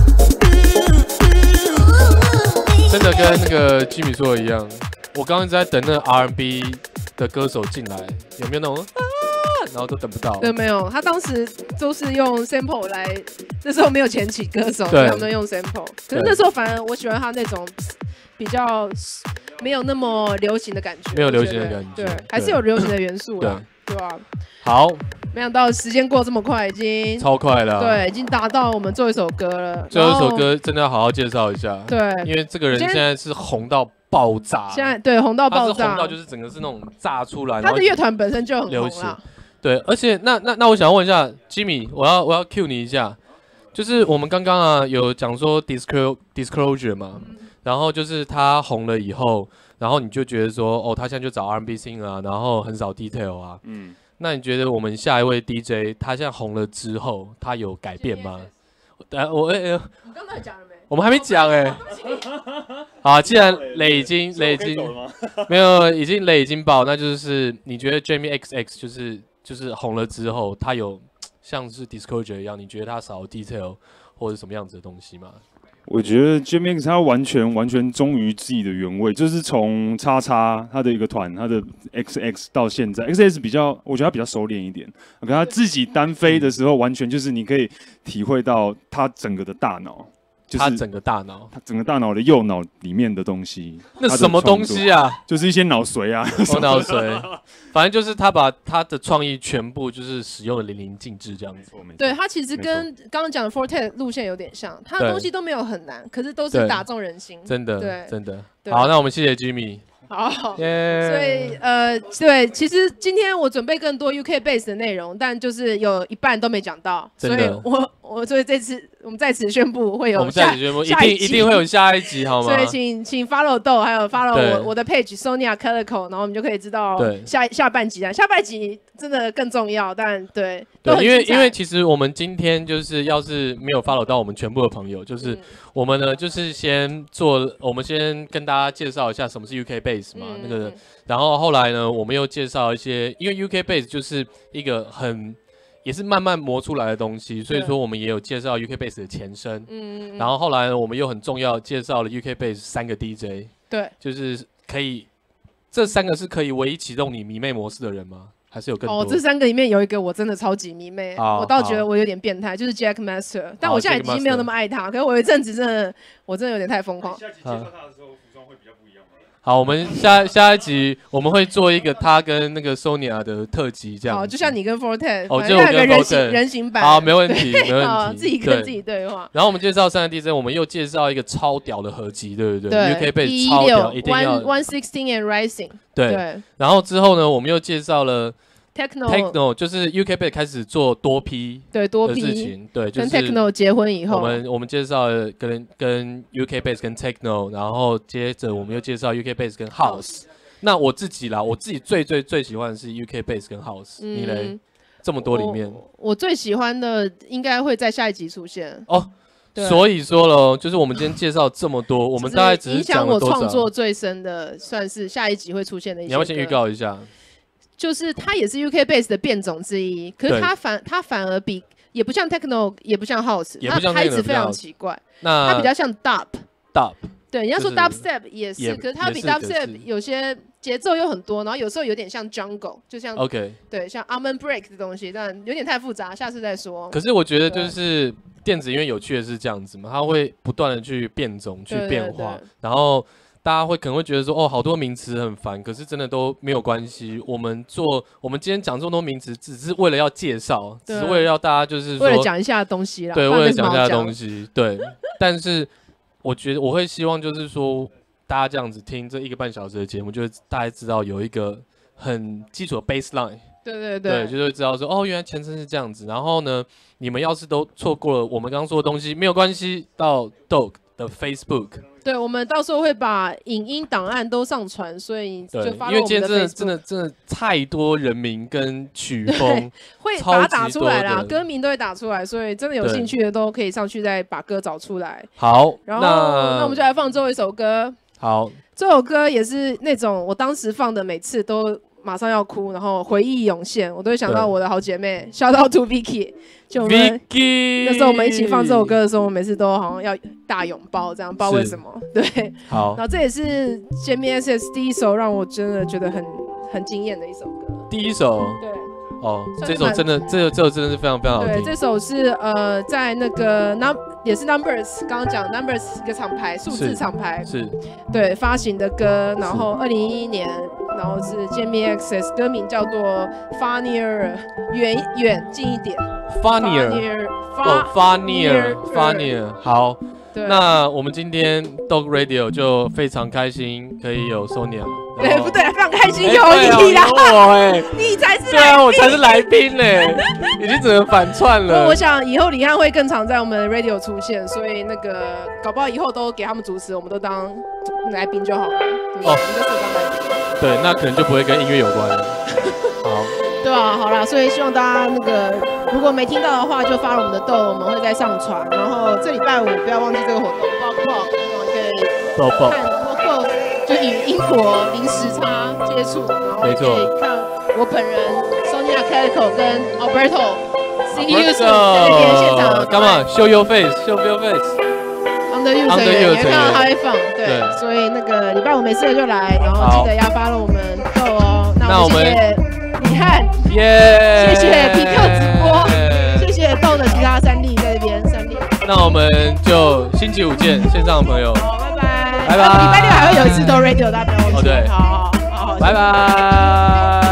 真的跟那个吉米说的一样，我刚刚一直在等那 R and B 的歌手进来，有没有那种啊？然后都等不到。 对，没有，他当时都是用 sample 来，那时候没有前期歌手，他们用 sample。可是那时候反而我喜欢他那种比较没有那么流行的感觉， 没有流行的感觉， 对，还是有流行的元素啦，对吧？ 好， 没想到时间过这么快，已经超快了， 对，已经达到我们最后一首歌了。 最后一首歌真的要好好介绍一下， 对， 因为这个人现在是红到爆炸， 现在对红到爆炸， 他是红到就是整个是那种炸出来， 他的乐团本身就很红啦。 对，而且那那那我想问一下 Jimmy， 我要我要 cue 你一下，就是我们刚刚啊有讲说 disclosure disclosure 嘛，嗯、然后就是他红了以后，然后你就觉得说哦，他现在就找 R and B singer 啊，然后很少 detail 啊，嗯，那你觉得我们下一位 D J 他现在红了之后，他有改变吗？呃，我哎，我刚才讲了没？我们还没讲哎、欸。好，既然雷已经雷已经没有，已经雷已经爆，那就是你觉得 Jamie X X 就是。就是红了之后，他有像是 Disclosure 一样，你觉得他少 detail 或者什么样子的东西吗？ 我觉得 Jamie X 他完全完全忠于自己的原味，就是从叉叉他的一个团，他的 X X 到现在 ，X X 比较，我觉得他比较收敛一点。可他自己单飞的时候，完全就是你可以体会到他整个的大脑。就是他整个大脑， 他整个大脑的右脑里面的东西， 那什么东西啊？ 就是一些脑髓啊， 哦，脑髓，反正就是他把他的创意全部就是使用的淋漓尽致这样子。 对，他其实跟刚刚讲的 Forte 路线有点像，他的东西都没有很难，可是都是打中人心。 真的， 对， 真的。好，那我们谢谢 Jimmy。 好， yeah. 所以呃，对，其实今天我准备更多 U K base 的内容，但就是有一半都没讲到，所以我我所以这次我们在此宣布会有， 我们在此宣布一定一定会有下一集，好吗？ 所以请请 follow 豆，还有 follow 我我的 page Sonia Calico， 然后我们就可以知道下下半集啊，下半集真的更重要，但对， 对，因为因为其实我们今天就是要是没有 follow 到我们全部的朋友，就是、嗯、我们呢就是先做，我们先跟大家介绍一下什么是 U K base 嘛，嗯、那个，然后后来呢，我们又介绍一些，因为 U K base 就是一个很也是慢慢磨出来的东西，所以说我们也有介绍 U K base 的前身，嗯，然后后来呢，我们又很重要介绍了 U K base 三个 D J， 对，就是可以这三个是可以唯一启动你迷妹模式的人吗？还是有更多？ 哦，这三个里面有一个我真的超级迷妹，我倒觉得我有点变态，就是 Jack Master， 但我现在已经没有那么爱他，可是我有一阵子真的，我真的有点太疯狂。 下集介绍他的时候，服装会比较不一样吗？ 好，我们下下一集我们会做一个他跟那个 Sonia 的特辑，这样。 好，就像你跟 Forte， 哦，就我跟 Forte 人形人形版。 好，没问题，没问题。 自己跟自己对话。 然后我们介绍三个 D J， 我们又介绍一个超屌的合集，对不对？对 ，U K base 超屌，一定要 One Sixteen and Rising。 对。然后之后呢，我们又介绍了。 Techno Techno 就是 U K base 开始做多批对多批的事情，对，就是跟 Techno 结婚以后， 我们我们介绍了跟跟 U K base 跟 Techno， 然后接着我们又介绍 U K base 跟 House。那我自己啦，我自己最最最喜欢的是 U K base 跟 House，嗯、你嘞？这么多里面我，我最喜欢的应该会在下一集出现哦。所以说了，就是我们今天介绍这么多，我们大概只是讲了多少？ 影响我创作最深的，算是下一集会出现的一些。 你要不要先预告一下？ 就是它也是 U K base 的变种之一，可是它反它反而比也不像 Techno， 也不像 House， 它它一直非常奇怪。那它比较像 Dub。Dub。对，你要说 Dubstep 也是，可是它比 Dubstep 有些节奏又很多，然后有时候有点像 Jungle， 就像 OK， 对，像 Almond Break 的东西，但有点太复杂，下次再说。 可是我觉得就是电子音乐有趣的是这样子嘛，它会不断的去变种、去变化，然后。大家会可能会觉得说，哦，好多名词很烦，可是真的都没有关系。我们做，我们今天讲这么多名词，只是为了要介绍，只是为了要大家就是说， 为了讲一下东西啦。 对，为了讲一下东西，对。但是我觉得我会希望就是说，大家这样子听这一个半小时的节目，就会大家知道有一个很基础的 baseline。 对对对， 对，就会知道说，哦，原来前身是这样子。然后呢，你们要是都错过了我们刚刚说的东西，没有关系，到 Dog 的 Facebook。 对，我们到时候会把影音档案都上传，所以就发因为今天真的真的真的太多人名跟曲风， 会把它打出来啦，歌名都会打出来，所以真的有兴趣的都可以上去再把歌找出来。 好， 然后 那, 那我们就来放最后一首歌。 好， 这首歌也是那种我当时放的，每次都马上要哭，然后回忆涌现，我都会想到我的好姐妹，shout out to Vicky， 就我们 Vicky 那时候我们一起放这首歌的时候，我每次都好像要大拥抱，这样不知道为什么。对， 好， 然后这也是 Jamie X X 第一首让我真的觉得很很惊艳的一首歌。 第一首， 对。 哦，这首真的，这这首真的是非常非常好听。 对，这首是呃，在那个 num 也是 Numbers， 刚刚讲 Numbers 一个厂牌，数字厂牌是， 对发行的歌，然后二零一一年，然后是 Jamie X X， 歌名叫做 Funnier， 远远近一点 ，Funnier， 哦 ，Funnier Funnier， 好。那我们今天 Dog Radio 就非常开心，可以有 Sonia。 对，不对，非常开心有你啦， 我哎， 你才是对啊，我才是来宾嘞，已经整个反串了。 我想以后李翰会更常在我们的 Radio 出现，所以那个搞不好以后都给他们主持，我们都当来宾就好了。哦，我们就当来宾。 对，那可能就不会跟音乐有关了。好。 对啊，好啦，所以希望大家那个如果没听到的话，就发了我们的豆，我们会再上传。然后这礼拜五不要忘记这个活动，包括可以看，包括就与英国零时差接触，然后可以看我本人 Sonia Calico 跟 Alberto C U 在那边现场。 干嘛 ？Show your face, show your face. Under you 成员，也看到他会放，对，所以那个礼拜五没事就来，然后记得要发了我们豆哦。那我们谢谢李翰。 耶！ 谢谢皮克直播，谢谢豆的其他三粒在这边，三粒。 那我们就星期五见，线上的朋友。 好，拜拜。 拜拜。 礼拜六还会有一次豆 radio， 大家不要忘记。 哦，对。 好好好好。 拜拜。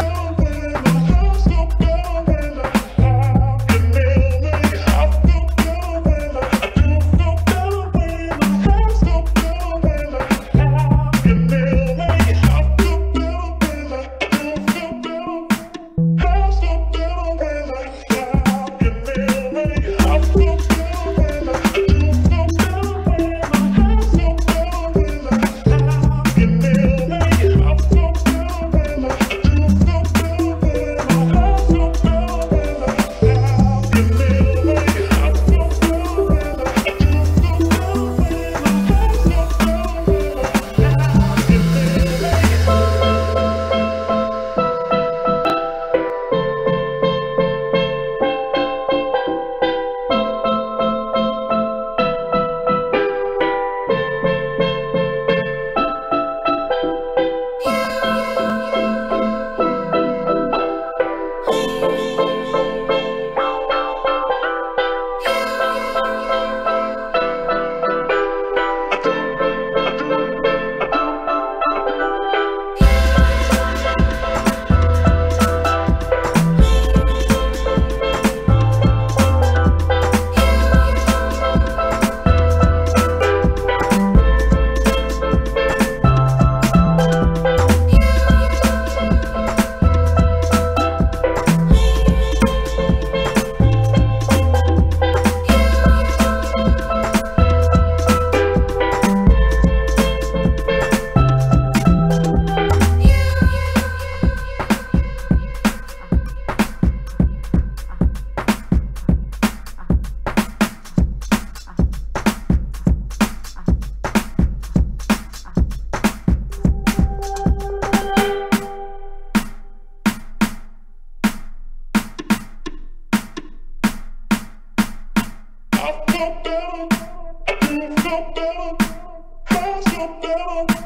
Better, better, better, better, better, better.